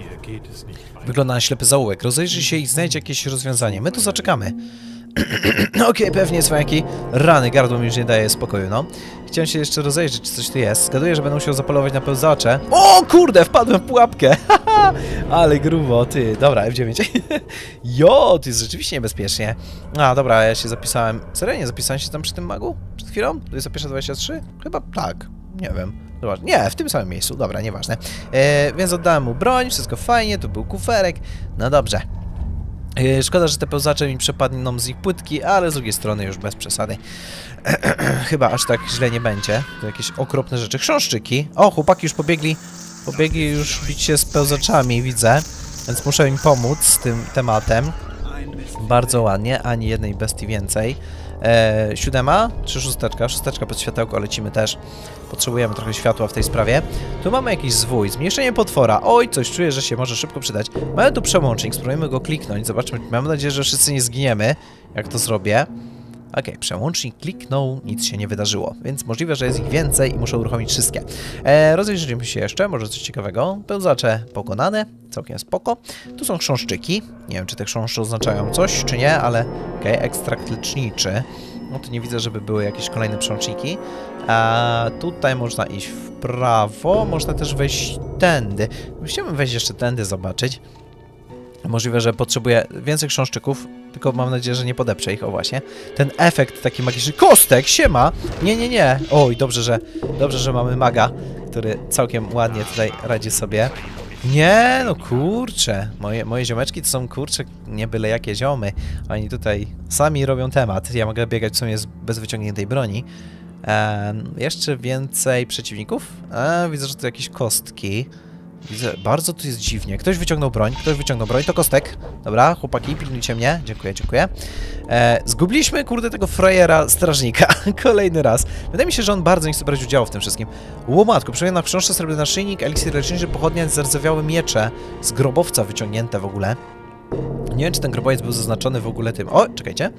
[SPEAKER 1] Wygląda na ślepy zaułek. Rozejrzyj się i znajdź jakieś rozwiązanie. My tu zaczekamy. Okej, okay, pewnie swojaki. Rany, gardło mi już nie daje spokoju, no. Chciałem się jeszcze rozejrzeć, czy coś tu jest. Zgaduję, że będę musiał zapolować na pełzacze. O kurde, wpadłem w pułapkę. Ale grubo, ty. Dobra, F dziewięć. Jo, to jest rzeczywiście niebezpiecznie. A, dobra, ja się zapisałem. Serio, nie zapisałem się tam przy tym magu? Przed chwilą? To jest pierwsza dwadzieścia trzy? Chyba tak. Nie wiem. Zobacz. Nie, w tym samym miejscu. Dobra, nieważne. E, więc oddałem mu broń, wszystko fajnie, tu był kuferek. No dobrze. Szkoda, że te pełzacze mi przepadną z ich płytki, ale z drugiej strony już bez przesady. Chyba aż tak źle nie będzie. To jakieś okropne rzeczy. Chrząszczyki. O, chłopaki już pobiegli. Pobiegli już bić się z pełzaczami, widzę. Więc muszę im pomóc z tym tematem. Bardzo ładnie. Ani jednej bestii więcej. Eee, siódema czy szósteczka? Szósteczka pod światełko, lecimy też. Potrzebujemy trochę światła w tej sprawie. Tu mamy jakiś zwój, zmniejszenie potwora. Oj, coś czuję, że się może szybko przydać. Mamy tu przełącznik, spróbujemy go kliknąć. Zobaczmy, mam nadzieję, że wszyscy nie zginiemy, jak to zrobię. Okej, okay, przełącznik kliknął, nic się nie wydarzyło, więc możliwe, że jest ich więcej i muszę uruchomić wszystkie. E, rozejrzyjmy się jeszcze, może coś ciekawego. Pełzacze pokonane, całkiem spoko. Tu są chrząszczyki, nie wiem, czy te chrząszcze oznaczają coś, czy nie, ale okej, okay, ekstrakt leczniczy. No to nie widzę, żeby były jakieś kolejne przączniki. A tutaj można iść w prawo, można też wejść tędy. Chciałbym wejść jeszcze tędy, zobaczyć. Możliwe, że potrzebuję więcej chrząszczyków, tylko mam nadzieję, że nie podeprzę ich. O właśnie. Ten efekt taki magiczny. Kostek, siema! Nie, nie, nie. Oj, dobrze, że dobrze, że mamy maga, który całkiem ładnie tutaj radzi sobie. Nie, no kurczę. Moje, moje ziomeczki to są, kurczę, nie byle jakie ziomy. Oni tutaj sami robią temat. Ja mogę biegać w sumie bez wyciągniętej broni. Ehm, jeszcze więcej przeciwników. Ehm, widzę, że tu jakieś kostki. Widzę, bardzo tu jest dziwnie. Ktoś wyciągnął broń, ktoś wyciągnął broń, to Kostek. Dobra, chłopaki, pilnujcie mnie. Dziękuję, dziękuję. E, zgubiliśmy, kurde, tego frajera strażnika. Kolejny raz. Wydaje mi się, że on bardzo nie chce brać udziału w tym wszystkim. Łomatko, przyjąłem na książce srebrny naszyjnik, eliksir leczniczy, pochodnia, zardzewiałe miecze z grobowca wyciągnięte w ogóle. Nie wiem, czy ten grobowiec był zaznaczony w ogóle tym. O, czekajcie.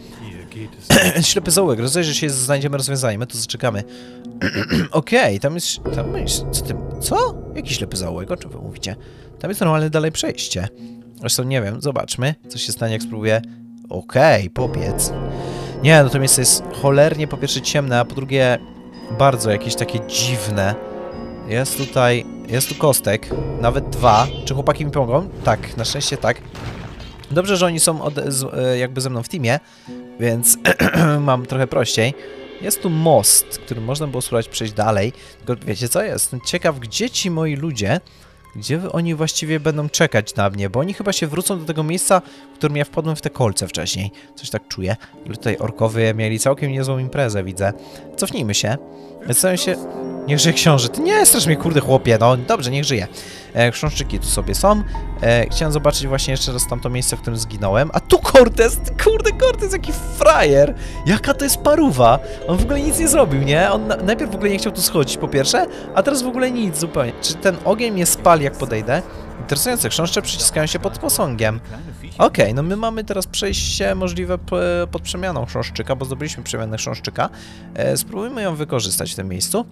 [SPEAKER 1] Ślepy zaułek, rozejrzy się, znajdziemy rozwiązanie, my tu zaczekamy. Okej, okay, tam jest... Tam jest... Co tym? Co? Jaki ślepy zaułek? O czym wy mówicie? Tam jest normalne dalej przejście. Zresztą nie wiem, zobaczmy, co się stanie, jak spróbuję... Okej, okay, pobiec. Nie, no to miejsce jest cholernie po pierwsze ciemne, a po drugie bardzo jakieś takie dziwne. Jest tutaj... Jest tu Kostek, nawet dwa. Czy chłopaki mi pomogą? Tak, na szczęście tak. Dobrze, że oni są od, z, jakby ze mną w teamie, więc mam trochę prościej. Jest tu most, którym można było spróbować przejść dalej. Tylko wiecie co? Jestem ciekaw, gdzie ci moi ludzie, gdzie oni właściwie będą czekać na mnie, bo oni chyba się wrócą do tego miejsca, w którym ja wpadłem w te kolce wcześniej. Coś tak czuję. Ale tutaj orkowie mieli całkiem niezłą imprezę, widzę. Cofnijmy się. Zastanawiam się... Niech żyje książę. Ty nie strasz mnie, kurde chłopie, no dobrze, niech żyje. E, chrząszczyki tu sobie są. E, chciałem zobaczyć właśnie jeszcze raz tamto miejsce, w którym zginąłem. A tu Cortez! Kurde, Cortez, jaki frajer! Jaka to jest paruwa! On w ogóle nic nie zrobił, nie? On na, najpierw w ogóle nie chciał tu schodzić, po pierwsze, a teraz w ogóle nic zupełnie. Czy ten ogień mnie spali, jak podejdę? Interesujące, chrząszcze przyciskają się pod posągiem. Okej, okay, no my mamy teraz przejście możliwe pod przemianą chrząszczyka, bo zdobyliśmy przemianę chrząszczyka. E, spróbujmy ją wykorzystać w tym miejscu.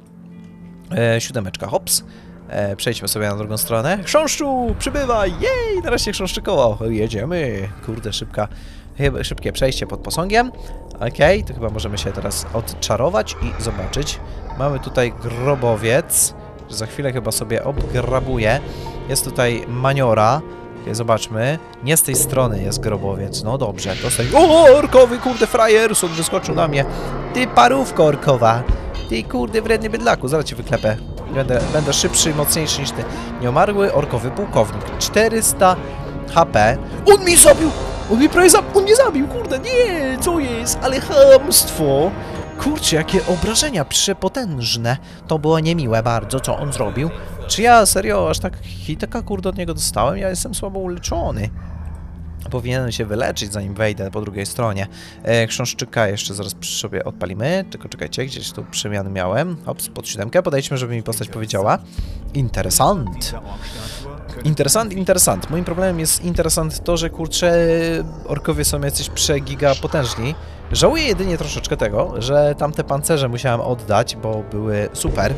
[SPEAKER 1] E, siódemeczka, hops. E, przejdźmy sobie na drugą stronę. Chrząszczu, przybywaj! Jej! Nareszcie chrząszczykowo. Jedziemy. Kurde, szybka, szybkie przejście pod posągiem. Okej, okay, to chyba możemy się teraz odczarować i zobaczyć. Mamy tutaj grobowiec. Za chwilę chyba sobie obgrabuję. Jest tutaj maniora. Okay, zobaczmy. Nie z tej strony jest grobowiec. No dobrze, to sobie... O, orkowy, kurde, frajer! Sąd wyskoczył na mnie. Ty parówko orkowa. Ty kurde wredny bydlaku, zaraz cię wyklepę. Będę, będę szybszy i mocniejszy niż ty. Nieumarły orkowy pułkownik. czterysta H P. On mi zabił! On mnie prawie zabił! On mnie zabił! Kurde, nie! Co jest? Ale chamstwo! Kurczę, jakie obrażenia przepotężne. To było niemiłe bardzo, co on zrobił. Czy ja serio aż tak hiteka kurde od niego dostałem? Ja jestem słabo uleczony. Powinienem się wyleczyć, zanim wejdę po drugiej stronie. E, chrząszczyka jeszcze zaraz sobie odpalimy. Tylko czekajcie, gdzieś tu przemiany miałem. Hops, pod siódemkę. Podejdźmy, żeby mi postać powiedziała. Interesant. Interesant, interesant. Moim problemem jest interesant to, że kurczę, orkowie są jacyś przegiga potężni. Żałuję jedynie troszeczkę tego, że tamte pancerze musiałem oddać, bo były super.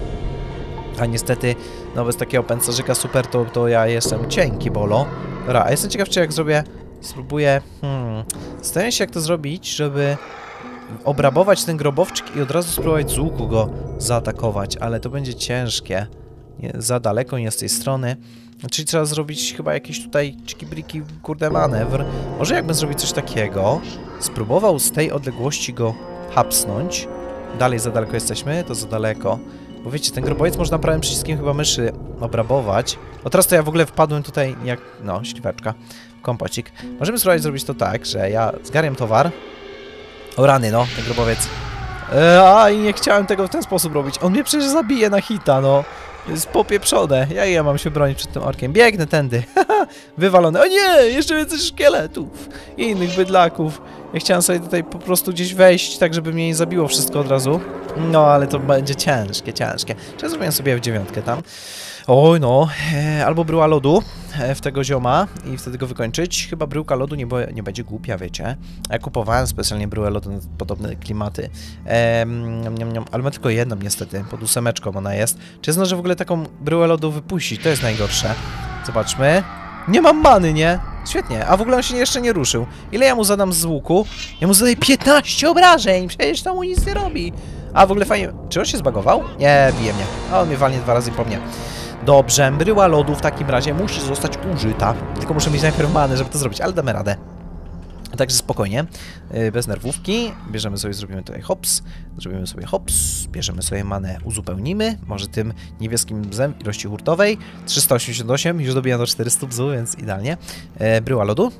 [SPEAKER 1] A niestety, no bez takiego pancerzyka super, to, to ja jestem cienki, bolo. Dobra, a jestem ciekaw, czy jak zrobię... Spróbuję... Hmm... Zastanawiam się, jak to zrobić, żeby obrabować ten grobowczyk i od razu spróbować z łuku go zaatakować, ale to będzie ciężkie. Nie, za daleko, nie z tej strony. Czyli trzeba zrobić chyba jakiś tutaj cziki-briki, kurde, manewr. Może jakbym zrobił coś takiego, spróbował z tej odległości go hapsnąć. Dalej za daleko jesteśmy, to za daleko. Bo wiecie, ten grobowiec można prawym przyciskiem chyba myszy obrabować. O teraz to ja w ogóle wpadłem tutaj jak... No, śliweczka. Kompocik. Możemy spróbować zrobić to tak, że ja zgarniam towar. O rany, no, ten grobowiec. Eee, a i nie chciałem tego w ten sposób robić. On mnie przecież zabije na hita, no. To jest popieprzone. Jak ja mam się bronić przed tym orkiem? Biegnę tędy. Wywalone. O nie! Jeszcze więcej szkieletów i innych bydlaków. Ja chciałem sobie tutaj po prostu gdzieś wejść, tak żeby mnie nie zabiło wszystko od razu. No, ale to będzie ciężkie, ciężkie. Czy ja zrobiłem sobie w dziewiątkę tam? Oj, no. E, albo bryła lodu e, w tego zioma i wtedy go wykończyć. Chyba bryłka lodu nie, bo, nie będzie głupia, wiecie. Ja kupowałem specjalnie bryłę lodu na podobne klimaty. E, niam, niam, niam. Ale ma tylko jedną niestety. Pod ósemeczką ona jest. Czy ja zdążę w ogóle taką bryłę lodu wypuścić? To jest najgorsze. Zobaczmy. Nie mam many, nie? Świetnie. A w ogóle on się jeszcze nie ruszył. Ile ja mu zadam z łuku? Ja mu zadaję piętnaście obrażeń. Przecież to mu nic nie robi. A w ogóle fajnie... Czy on się zbagował? Nie, bije mnie. A on mnie walnie dwa razy po mnie. Dobrze, bryła lodu w takim razie musi zostać użyta. Tylko muszę mieć najpierw manę, żeby to zrobić, ale damy radę. Także spokojnie, bez nerwówki. Bierzemy sobie, zrobimy tutaj hops. Zrobimy sobie hops, bierzemy sobie manę, uzupełnimy. Może tym niebieskim bzem ilości hurtowej. trzysta osiemdziesiąt osiem, już dobijam do czterystu bzu, więc idealnie. Bryła lodu.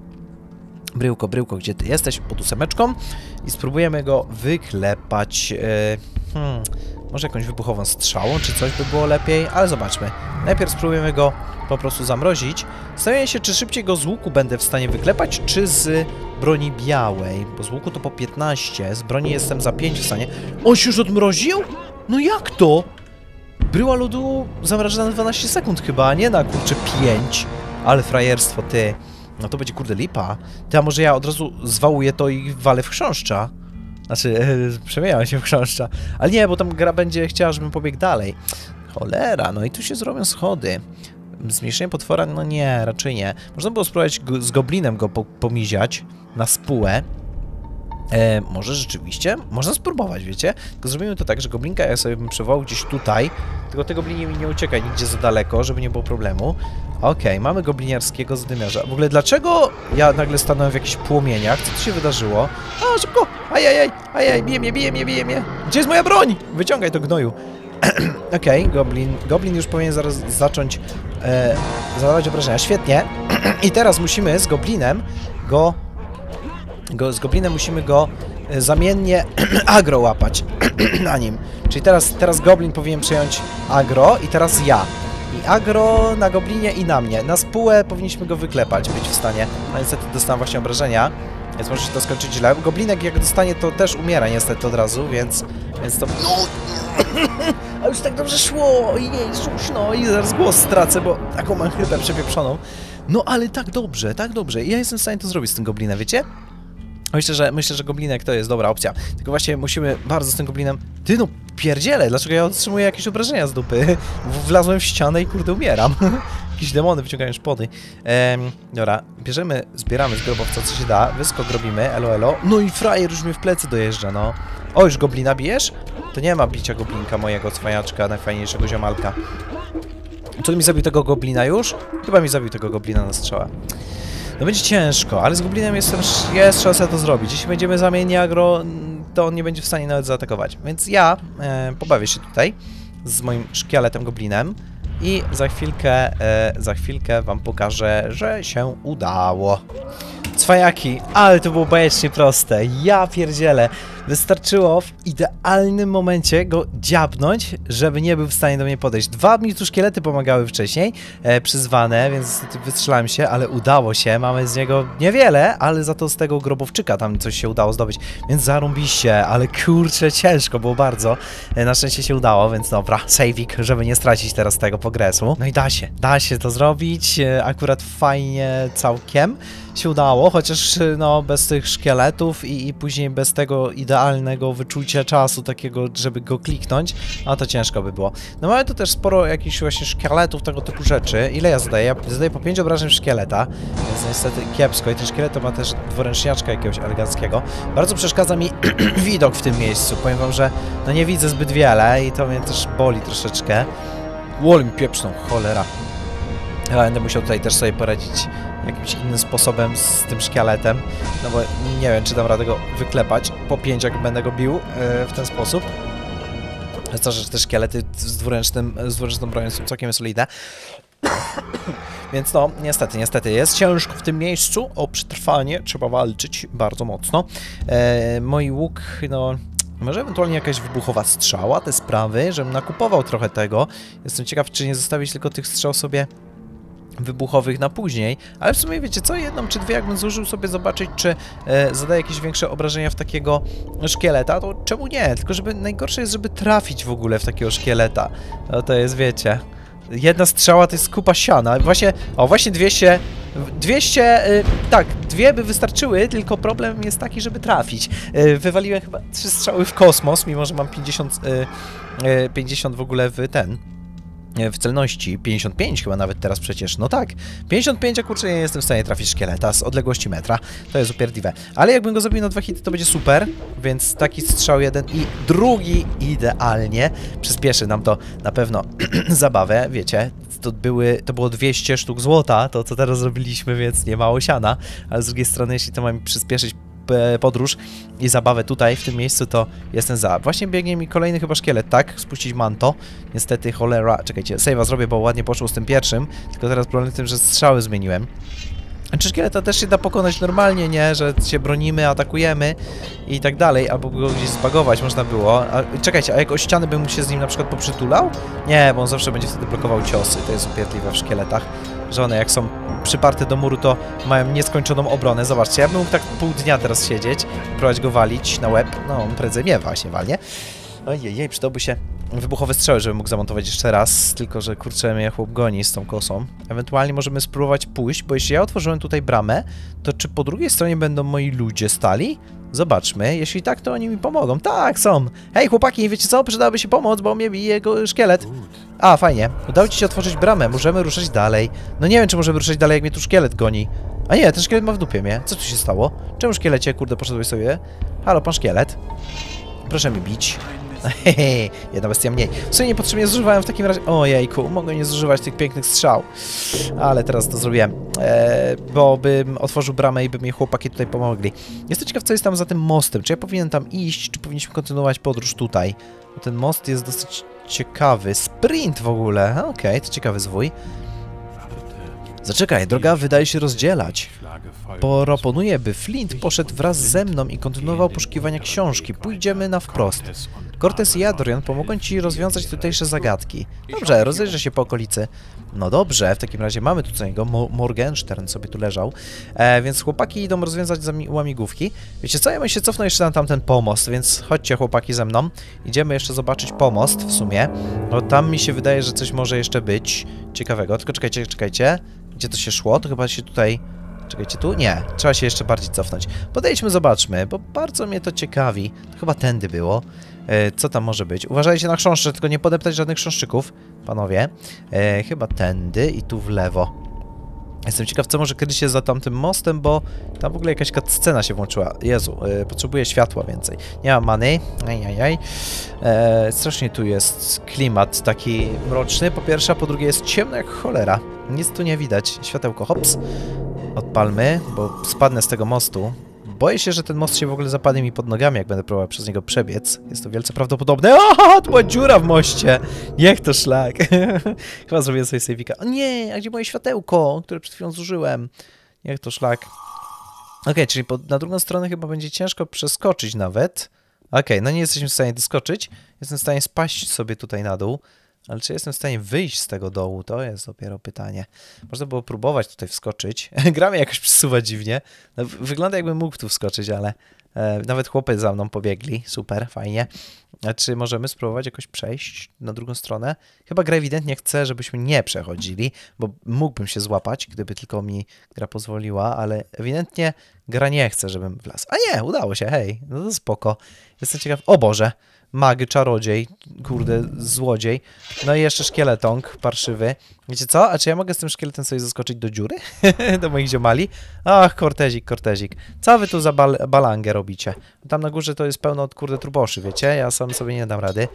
[SPEAKER 1] Bryłko, bryłko, gdzie ty jesteś? Pod ósemeczką. I spróbujemy go wyklepać. Hmm... Może jakąś wybuchową strzałą, czy coś by było lepiej, ale zobaczmy. Najpierw spróbujemy go po prostu zamrozić. Zastanawiam się, czy szybciej go z łuku będę w stanie wyklepać, czy z broni białej. Bo z łuku to po piętnaście, z broni jestem za pięć w stanie. On się już odmroził? No jak to? Bryła lodu zamraża na dwanaście sekund chyba, a nie na kurczę pięć. Ale frajerstwo, ty. No to będzie kurde lipa. Ty, a może ja od razu zwałuję to i walę w chrząszcza? Znaczy, e, przemieniałem się w chrząszcza. Ale nie, bo tam gra będzie chciała, żebym pobiegł dalej. Cholera, no i tu się zrobią schody. Zmniejszenie potwora? No nie, raczej nie. Można było spróbować go, z goblinem go po, pomiziać na spółę. E, może rzeczywiście? Można spróbować, wiecie? Tylko zrobimy to tak, że goblinka ja sobie bym przywołał gdzieś tutaj. Tylko te goblinie mi nie uciekaj nigdzie za daleko, żeby nie było problemu. Okej, okay, mamy gobliniarskiego zdymiarza. W ogóle dlaczego ja nagle stanąłem w jakichś płomieniach? Co tu się wydarzyło? A, szybko! Ajajaj! Ajaj, bije mnie, bije mnie, bije mnie! Gdzie jest moja broń? Wyciągaj to gnoju! Okej, okay, goblin. Goblin już powinien zaraz zacząć e, zadawać obrażenia. Świetnie. I teraz musimy z goblinem go... Go, z goblinem musimy go e, zamiennie agro łapać na nim. Czyli teraz, teraz goblin powinien przejąć agro i teraz ja. I agro na goblinie i na mnie. Na spółę powinniśmy go wyklepać, być w stanie. No niestety dostałem właśnie obrażenia, więc może się to skończyć źle. Goblinek jak dostanie, to też umiera niestety od razu, więc, więc to... No! A już tak dobrze szło! Ojej, no i zaraz głos stracę, bo taką mam chrypę przepieprzoną. No ale tak dobrze, tak dobrze. I ja jestem w stanie to zrobić z tym goblinem, wiecie? Myślę, że, myślę, że goblinek to jest dobra opcja. Tylko właśnie musimy bardzo z tym goblinem... Ty no, pierdziele, dlaczego ja otrzymuję jakieś obrażenia z dupy? Wlazłem w ścianę i kurde umieram. Jakieś demony wyciągają szpody. Ehm, dobra, bierzemy, zbieramy z grobowca co się da, wyskok robimy, elo elo. No i frajer już mnie w plecy dojeżdża, no. O, już goblina bijesz? To nie ma bicia goblinka mojego, cwaniaczka, najfajniejszego ziomalka. Czy mi zabił tego goblina już? Chyba mi zabił tego goblina na strzała. No będzie ciężko, ale z goblinem jest, jest szansa to zrobić. Jeśli będziemy zamiennie agro, to on nie będzie w stanie nawet zaatakować. Więc ja e, pobawię się tutaj z moim szkieletem goblinem i za chwilkę, e, za chwilkę wam pokażę, że się udało. Cwaniaki, ale to było bajecznie proste. Ja pierdzielę. Wystarczyło w idealnym momencie go dziabnąć, żeby nie był w stanie do mnie podejść. Dwa mi tu szkielety pomagały wcześniej, e, przyzwane, więc wystrzelałem się, ale udało się. Mamy z niego niewiele, ale za to z tego grobowczyka tam coś się udało zdobyć. Więc zarąbiście, ale kurczę, ciężko było bardzo. E, na szczęście się udało, więc dobra, saveik, żeby nie stracić teraz tego progresu. No i da się, da się to zrobić. E, akurat fajnie całkiem się udało, chociaż no bez tych szkieletów i, i później bez tego idealnego wyczucia czasu takiego, żeby go kliknąć, a to ciężko by było. No mamy tu też sporo jakichś właśnie szkieletów, tego typu rzeczy. Ile ja zadaję? Ja zadaję po pięć obrażeń szkieleta, więc niestety kiepsko. I ten szkielet to ma też dwuręczniaczka jakiegoś eleganckiego. Bardzo przeszkadza mi widok w tym miejscu. Powiem wam, że no nie widzę zbyt wiele i to mnie też boli troszeczkę. Łol mi pieprzną, cholera. Ja będę musiał tutaj też sobie poradzić jakimś innym sposobem z tym szkieletem, no bo nie wiem, czy dam radę go wyklepać po pięć, jak będę go bił yy, w ten sposób. To, że te szkielety z, dwuręcznym, z dwuręczną bronią są całkiem solidne. Więc no, niestety, niestety jest ciężko w tym miejscu. O przetrwanie trzeba walczyć bardzo mocno. E, mój łuk, no... Może ewentualnie jakaś wybuchowa strzała, te sprawy, żebym nakupował trochę tego. Jestem ciekaw, czy nie zostawić tylko tych strzał sobie wybuchowych na później, ale w sumie wiecie co, jedną czy dwie jakbym zużył sobie zobaczyć, czy e, zadaje jakieś większe obrażenia w takiego szkieleta, to czemu nie? Tylko żeby, najgorsze jest, żeby trafić w ogóle w takiego szkieleta. No to jest, wiecie, jedna strzała to jest kupa siana. Właśnie, o właśnie dwieście, dwieście, y, tak, dwie by wystarczyły, tylko problem jest taki, żeby trafić. Y, wywaliłem chyba trzy strzały w kosmos, mimo że mam pięćdziesiąt, y, y, pięćdziesiąt w ogóle w ten... w celności, pięćdziesiąt pięć chyba nawet teraz przecież, no tak, pięćdziesiąt pięć, a kurczę nie jestem w stanie trafić szkieleta z odległości metra, to jest upierdliwe, ale jakbym go zabił na dwa hity, to będzie super, więc taki strzał jeden i drugi idealnie przyspieszy nam to na pewno zabawę, wiecie, to, były, to było dwieście sztuk złota, to co teraz zrobiliśmy, więc nie mało siana, ale z drugiej strony, jeśli to ma mi przyspieszyć podróż i zabawę tutaj, w tym miejscu, to jestem za. Właśnie biegnie mi kolejny chyba szkielet, tak? Spuścić manto. Niestety, cholera. Czekajcie, save'a zrobię, bo ładnie poszło z tym pierwszym, tylko teraz problem w tym, że strzały zmieniłem. Czy szkieleta też się da pokonać normalnie, nie? Że się bronimy, atakujemy i tak dalej, albo go gdzieś zbagować można było. A, czekajcie, a jak o ściany bym się z nim na przykład poprzytulał? Nie, bo on zawsze będzie wtedy blokował ciosy. To jest upierdliwe w szkieletach, że one jak są przyparte do muru, to mają nieskończoną obronę. Zobaczcie, ja bym mógł tak pół dnia teraz siedzieć, próbować go walić na łeb. No, on prędzej mnie właśnie walnie. Ojej, przydałby się wybuchowe strzały, żebym mógł zamontować jeszcze raz, tylko że kurczę mnie chłop goni z tą kosą. Ewentualnie możemy spróbować pójść, bo jeśli ja otworzyłem tutaj bramę, to czy po drugiej stronie będą moi ludzie stali? Zobaczmy, jeśli tak, to oni mi pomogą. Tak, są. Hej chłopaki, wiecie co? Przydałaby się pomoc, bo mnie bije jego szkielet. A, fajnie. Udało ci się otworzyć bramę, możemy ruszać dalej. No nie wiem, czy możemy ruszać dalej, jak mnie tu szkielet goni. A nie, ten szkielet ma w dupie mnie. Co tu się stało? Czemu szkielecie, kurde, poszedłeś sobie? Halo, pan szkielet. Proszę mi bić. Hehe, jedna bestia mniej. W sumie niepotrzebnie zużywałem w takim razie... Ojejku, mogę nie zużywać tych pięknych strzał. Ale teraz to zrobiłem. Eee, bo bym otworzył bramę i by mi chłopaki tutaj pomogli. Jestem ciekaw, co jest tam za tym mostem. Czy ja powinienem tam iść, czy powinniśmy kontynuować podróż tutaj? Bo ten most jest dosyć ciekawy. Sprint w ogóle. Okej, okay, to ciekawy zwój. Zaczekaj, droga wydaje się rozdzielać. Proponuję, by Flint poszedł wraz ze mną i kontynuował poszukiwania książki. Pójdziemy na wprost. Cortez i Adrian pomogą ci rozwiązać tutejsze zagadki. Dobrze, rozejrzę się po okolicy. No dobrze, w takim razie mamy tu co niego. Mo Morgenstern sobie tu leżał. E, więc chłopaki idą rozwiązać łamigłówki. Wiecie co, ja bym się cofnął jeszcze na tamten pomost, więc chodźcie chłopaki ze mną. Idziemy jeszcze zobaczyć pomost w sumie. No tam mi się wydaje, że coś może jeszcze być ciekawego. Tylko czekajcie, czekajcie. Gdzie to się szło? To chyba się tutaj... Czekajcie, tu? Nie. Trzeba się jeszcze bardziej cofnąć. Podejdźmy, zobaczmy, bo bardzo mnie to ciekawi. To chyba tędy było. E, co tam może być? Uważajcie na chrząszcze, tylko nie podeptać żadnych chrząszczyków, panowie. E, chyba tędy i tu w lewo. Jestem ciekaw, co może kiedyś jest za tamtym mostem, bo tam w ogóle jakaś scena się włączyła. Jezu, e, potrzebuję światła więcej. Nie mam many. Ajajaj. E, strasznie tu jest klimat taki mroczny, po pierwsze, a po drugie jest ciemno jak cholera. Nic tu nie widać. Światełko, hops. Odpalmy, bo spadnę z tego mostu. Boję się, że ten most się w ogóle zapadnie mi pod nogami, jak będę próbował przez niego przebiec. Jest to wielce prawdopodobne. O, tu była dziura w moście! Niech to szlak. Chyba zrobię sobie sejwika. O nie, a gdzie moje światełko, które przed chwilą zużyłem? Niech to szlak. Okej, okay, czyli pod, na drugą stronę chyba będzie ciężko przeskoczyć nawet. Okej, okay, no nie jesteśmy w stanie doskoczyć. Jestem w stanie spaść sobie tutaj na dół. Ale czy jestem w stanie wyjść z tego dołu? To jest dopiero pytanie. Można było próbować tutaj wskoczyć. Gra mnie jakoś przesuwa dziwnie. No, wygląda jakbym mógł tu wskoczyć, ale e, nawet chłopy za mną pobiegli. Super, fajnie. A czy możemy spróbować jakoś przejść na drugą stronę? Chyba gra ewidentnie chce, żebyśmy nie przechodzili, bo mógłbym się złapać, gdyby tylko mi gra pozwoliła, ale ewidentnie gra nie chce, żebym wlazł. A nie, udało się, hej, no to spoko. Jestem ciekaw... O Boże! Mag, czarodziej, kurde, złodziej. No i jeszcze szkieletąg parszywy. Wiecie co? A czy ja mogę z tym szkieletem sobie zaskoczyć do dziury? Do moich ziomali? Ach, kortezik, kortezik. Co wy tu za bal balangę robicie? Tam na górze to jest pełno od kurde truboszy, wiecie? Ja sam sobie nie dam rady.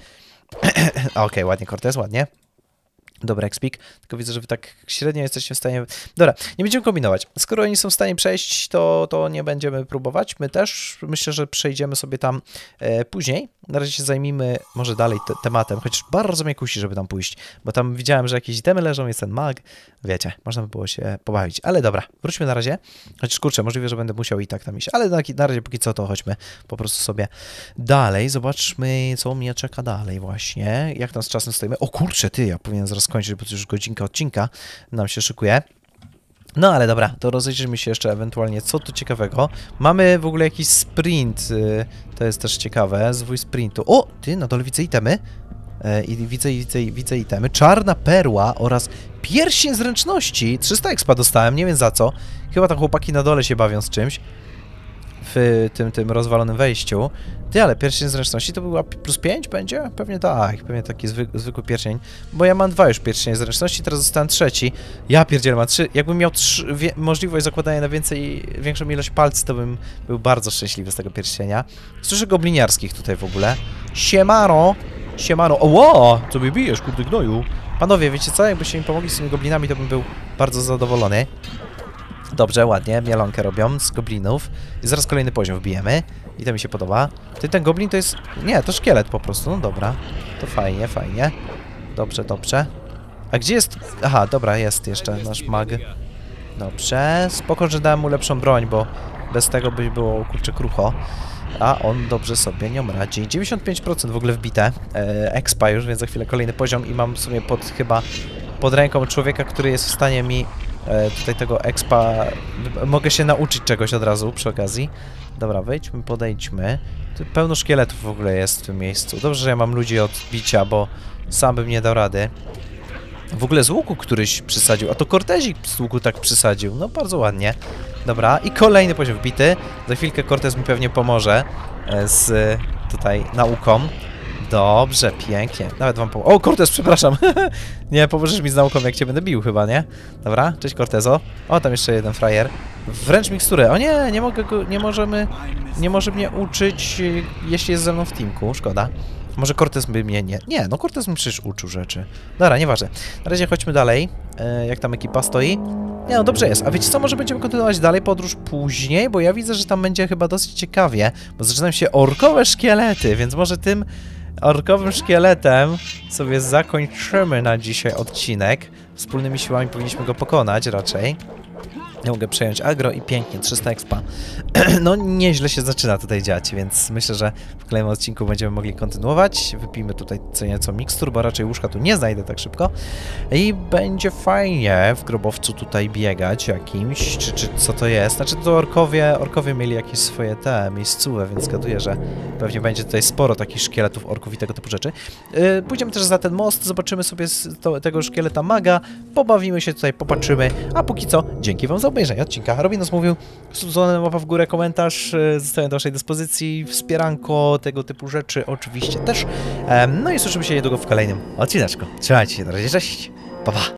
[SPEAKER 1] Okej, okay, ładnie, Cortez, ładnie. Dobra, ekspik, tylko widzę, że wy tak średnio jesteście w stanie... Dobra, nie będziemy kombinować. Skoro oni są w stanie przejść, to, to nie będziemy próbować. My też myślę, że przejdziemy sobie tam e, później. Na razie się zajmijmy może dalej te tematem, chociaż bardzo mnie kusi, żeby tam pójść, bo tam widziałem, że jakieś itemy leżą, jest ten mag. Wiecie, można by było się pobawić. Ale dobra, wróćmy na razie. Chociaż kurczę, możliwe, że będę musiał i tak tam iść, ale na, na razie póki co to chodźmy po prostu sobie dalej. Zobaczmy, co mnie czeka dalej właśnie. Jak tam z czasem stoimy. O kurczę, ty, ja powinien zaraz skończyć, bo to już godzinka odcinka nam się szykuje. No ale dobra, to rozejrzyjmy się jeszcze ewentualnie, co tu ciekawego. Mamy w ogóle jakiś sprint, to jest też ciekawe, zwój sprintu. O, ty, na dole widzę itemy. I widzę, widzę, widzę itemy. Czarna perła oraz pierścień zręczności. trzysta expa dostałem, nie wiem za co. Chyba tam chłopaki na dole się bawią z czymś. W tym, tym rozwalonym wejściu. Ty, ale pierścień zręczności to była plus pięć będzie? Pewnie tak, pewnie taki zwyk, zwykły pierścień. Bo ja mam dwa już pierścienie zręczności, teraz zostałem trzeci. Ja pierdzielę, mam trzy. Jakbym miał trzy, wie, możliwość zakładania na więcej, większą ilość palców, to bym był bardzo szczęśliwy z tego pierścienia. Słyszę gobliniarskich tutaj w ogóle. Siemano! Siemano! O, wow, co mi bijesz, kurde gnoju? Panowie, wiecie co? Jakbyście mi pomogli z tymi goblinami, to bym był bardzo zadowolony. Dobrze, ładnie, mielonkę robią z goblinów. I zaraz kolejny poziom wbijemy. I to mi się podoba. Ty, ten goblin to jest... Nie, to szkielet po prostu, no dobra. To fajnie, fajnie. Dobrze, dobrze. A gdzie jest... Aha, dobra, jest jeszcze nasz mag. Dobrze, spoko, że dałem mu lepszą broń, bo bez tego by było, kurczę, krucho. A on dobrze sobie nią radzi. dziewięćdziesiąt pięć procent w ogóle wbite. E, expa już, więc za chwilę kolejny poziom i mam w sumie pod chyba pod ręką człowieka, który jest w stanie mi e, tutaj tego expa... Mogę się nauczyć czegoś od razu przy okazji. Dobra, wejdźmy, podejdźmy. Tu pełno szkieletów w ogóle jest w tym miejscu. Dobrze, że ja mam ludzi od bicia, bo sam bym nie dał rady. W ogóle z łuku któryś przysadził, a to Cortezik z łuku tak przysadził. No bardzo ładnie. Dobra, i kolejny poziom wbity. Za chwilkę Cortez mi pewnie pomoże z tutaj nauką. Dobrze, pięknie. Nawet wam pomogę. O, Cortez, przepraszam. Nie, pomożesz mi z nauką, jak cię będę bił chyba, nie? Dobra, cześć Cortezo. O, tam jeszcze jeden frajer. Wręcz miksturę. O nie, nie mogę go, nie możemy, nie może mnie uczyć, jeśli jest ze mną w teamku. Szkoda. Może Cortez by mnie nie... Nie, no Cortez mi przecież uczył rzeczy. Dobra, nieważne. Na razie chodźmy dalej. E, jak tam ekipa stoi. Nie, no dobrze jest. A wiecie co, może będziemy kontynuować dalej podróż później, bo ja widzę, że tam będzie chyba dosyć ciekawie, bo zaczynają się orkowe szkielety, więc może tym orkowym szkieletem sobie zakończymy na dzisiaj odcinek. Wspólnymi siłami powinniśmy go pokonać raczej. Ja mogę przejąć agro i pięknie, trzysta expa. No nieźle się zaczyna tutaj dziać, więc myślę, że w kolejnym odcinku będziemy mogli kontynuować. Wypijmy tutaj co nieco mikstur, bo raczej łóżka tu nie znajdę tak szybko. I będzie fajnie w grobowcu tutaj biegać jakimś, czy, czy co to jest. Znaczy to orkowie, orkowie mieli jakieś swoje te miejscówki, więc zgaduję, że pewnie będzie tutaj sporo takich szkieletów orków i tego typu rzeczy. Yy, pójdziemy też za ten most, zobaczymy sobie z to, tego szkieleta maga, pobawimy się tutaj, popatrzymy, a póki co dzięki wam za obejrzenie odcinka. Robinos mówił, subskrypcja, łapa w górę, komentarz, zostawiam do waszej dyspozycji, wspieranko, tego typu rzeczy oczywiście też. No i słyszymy się niedługo w kolejnym odcineczku. Trzymajcie się, na razie, cześć, pa pa!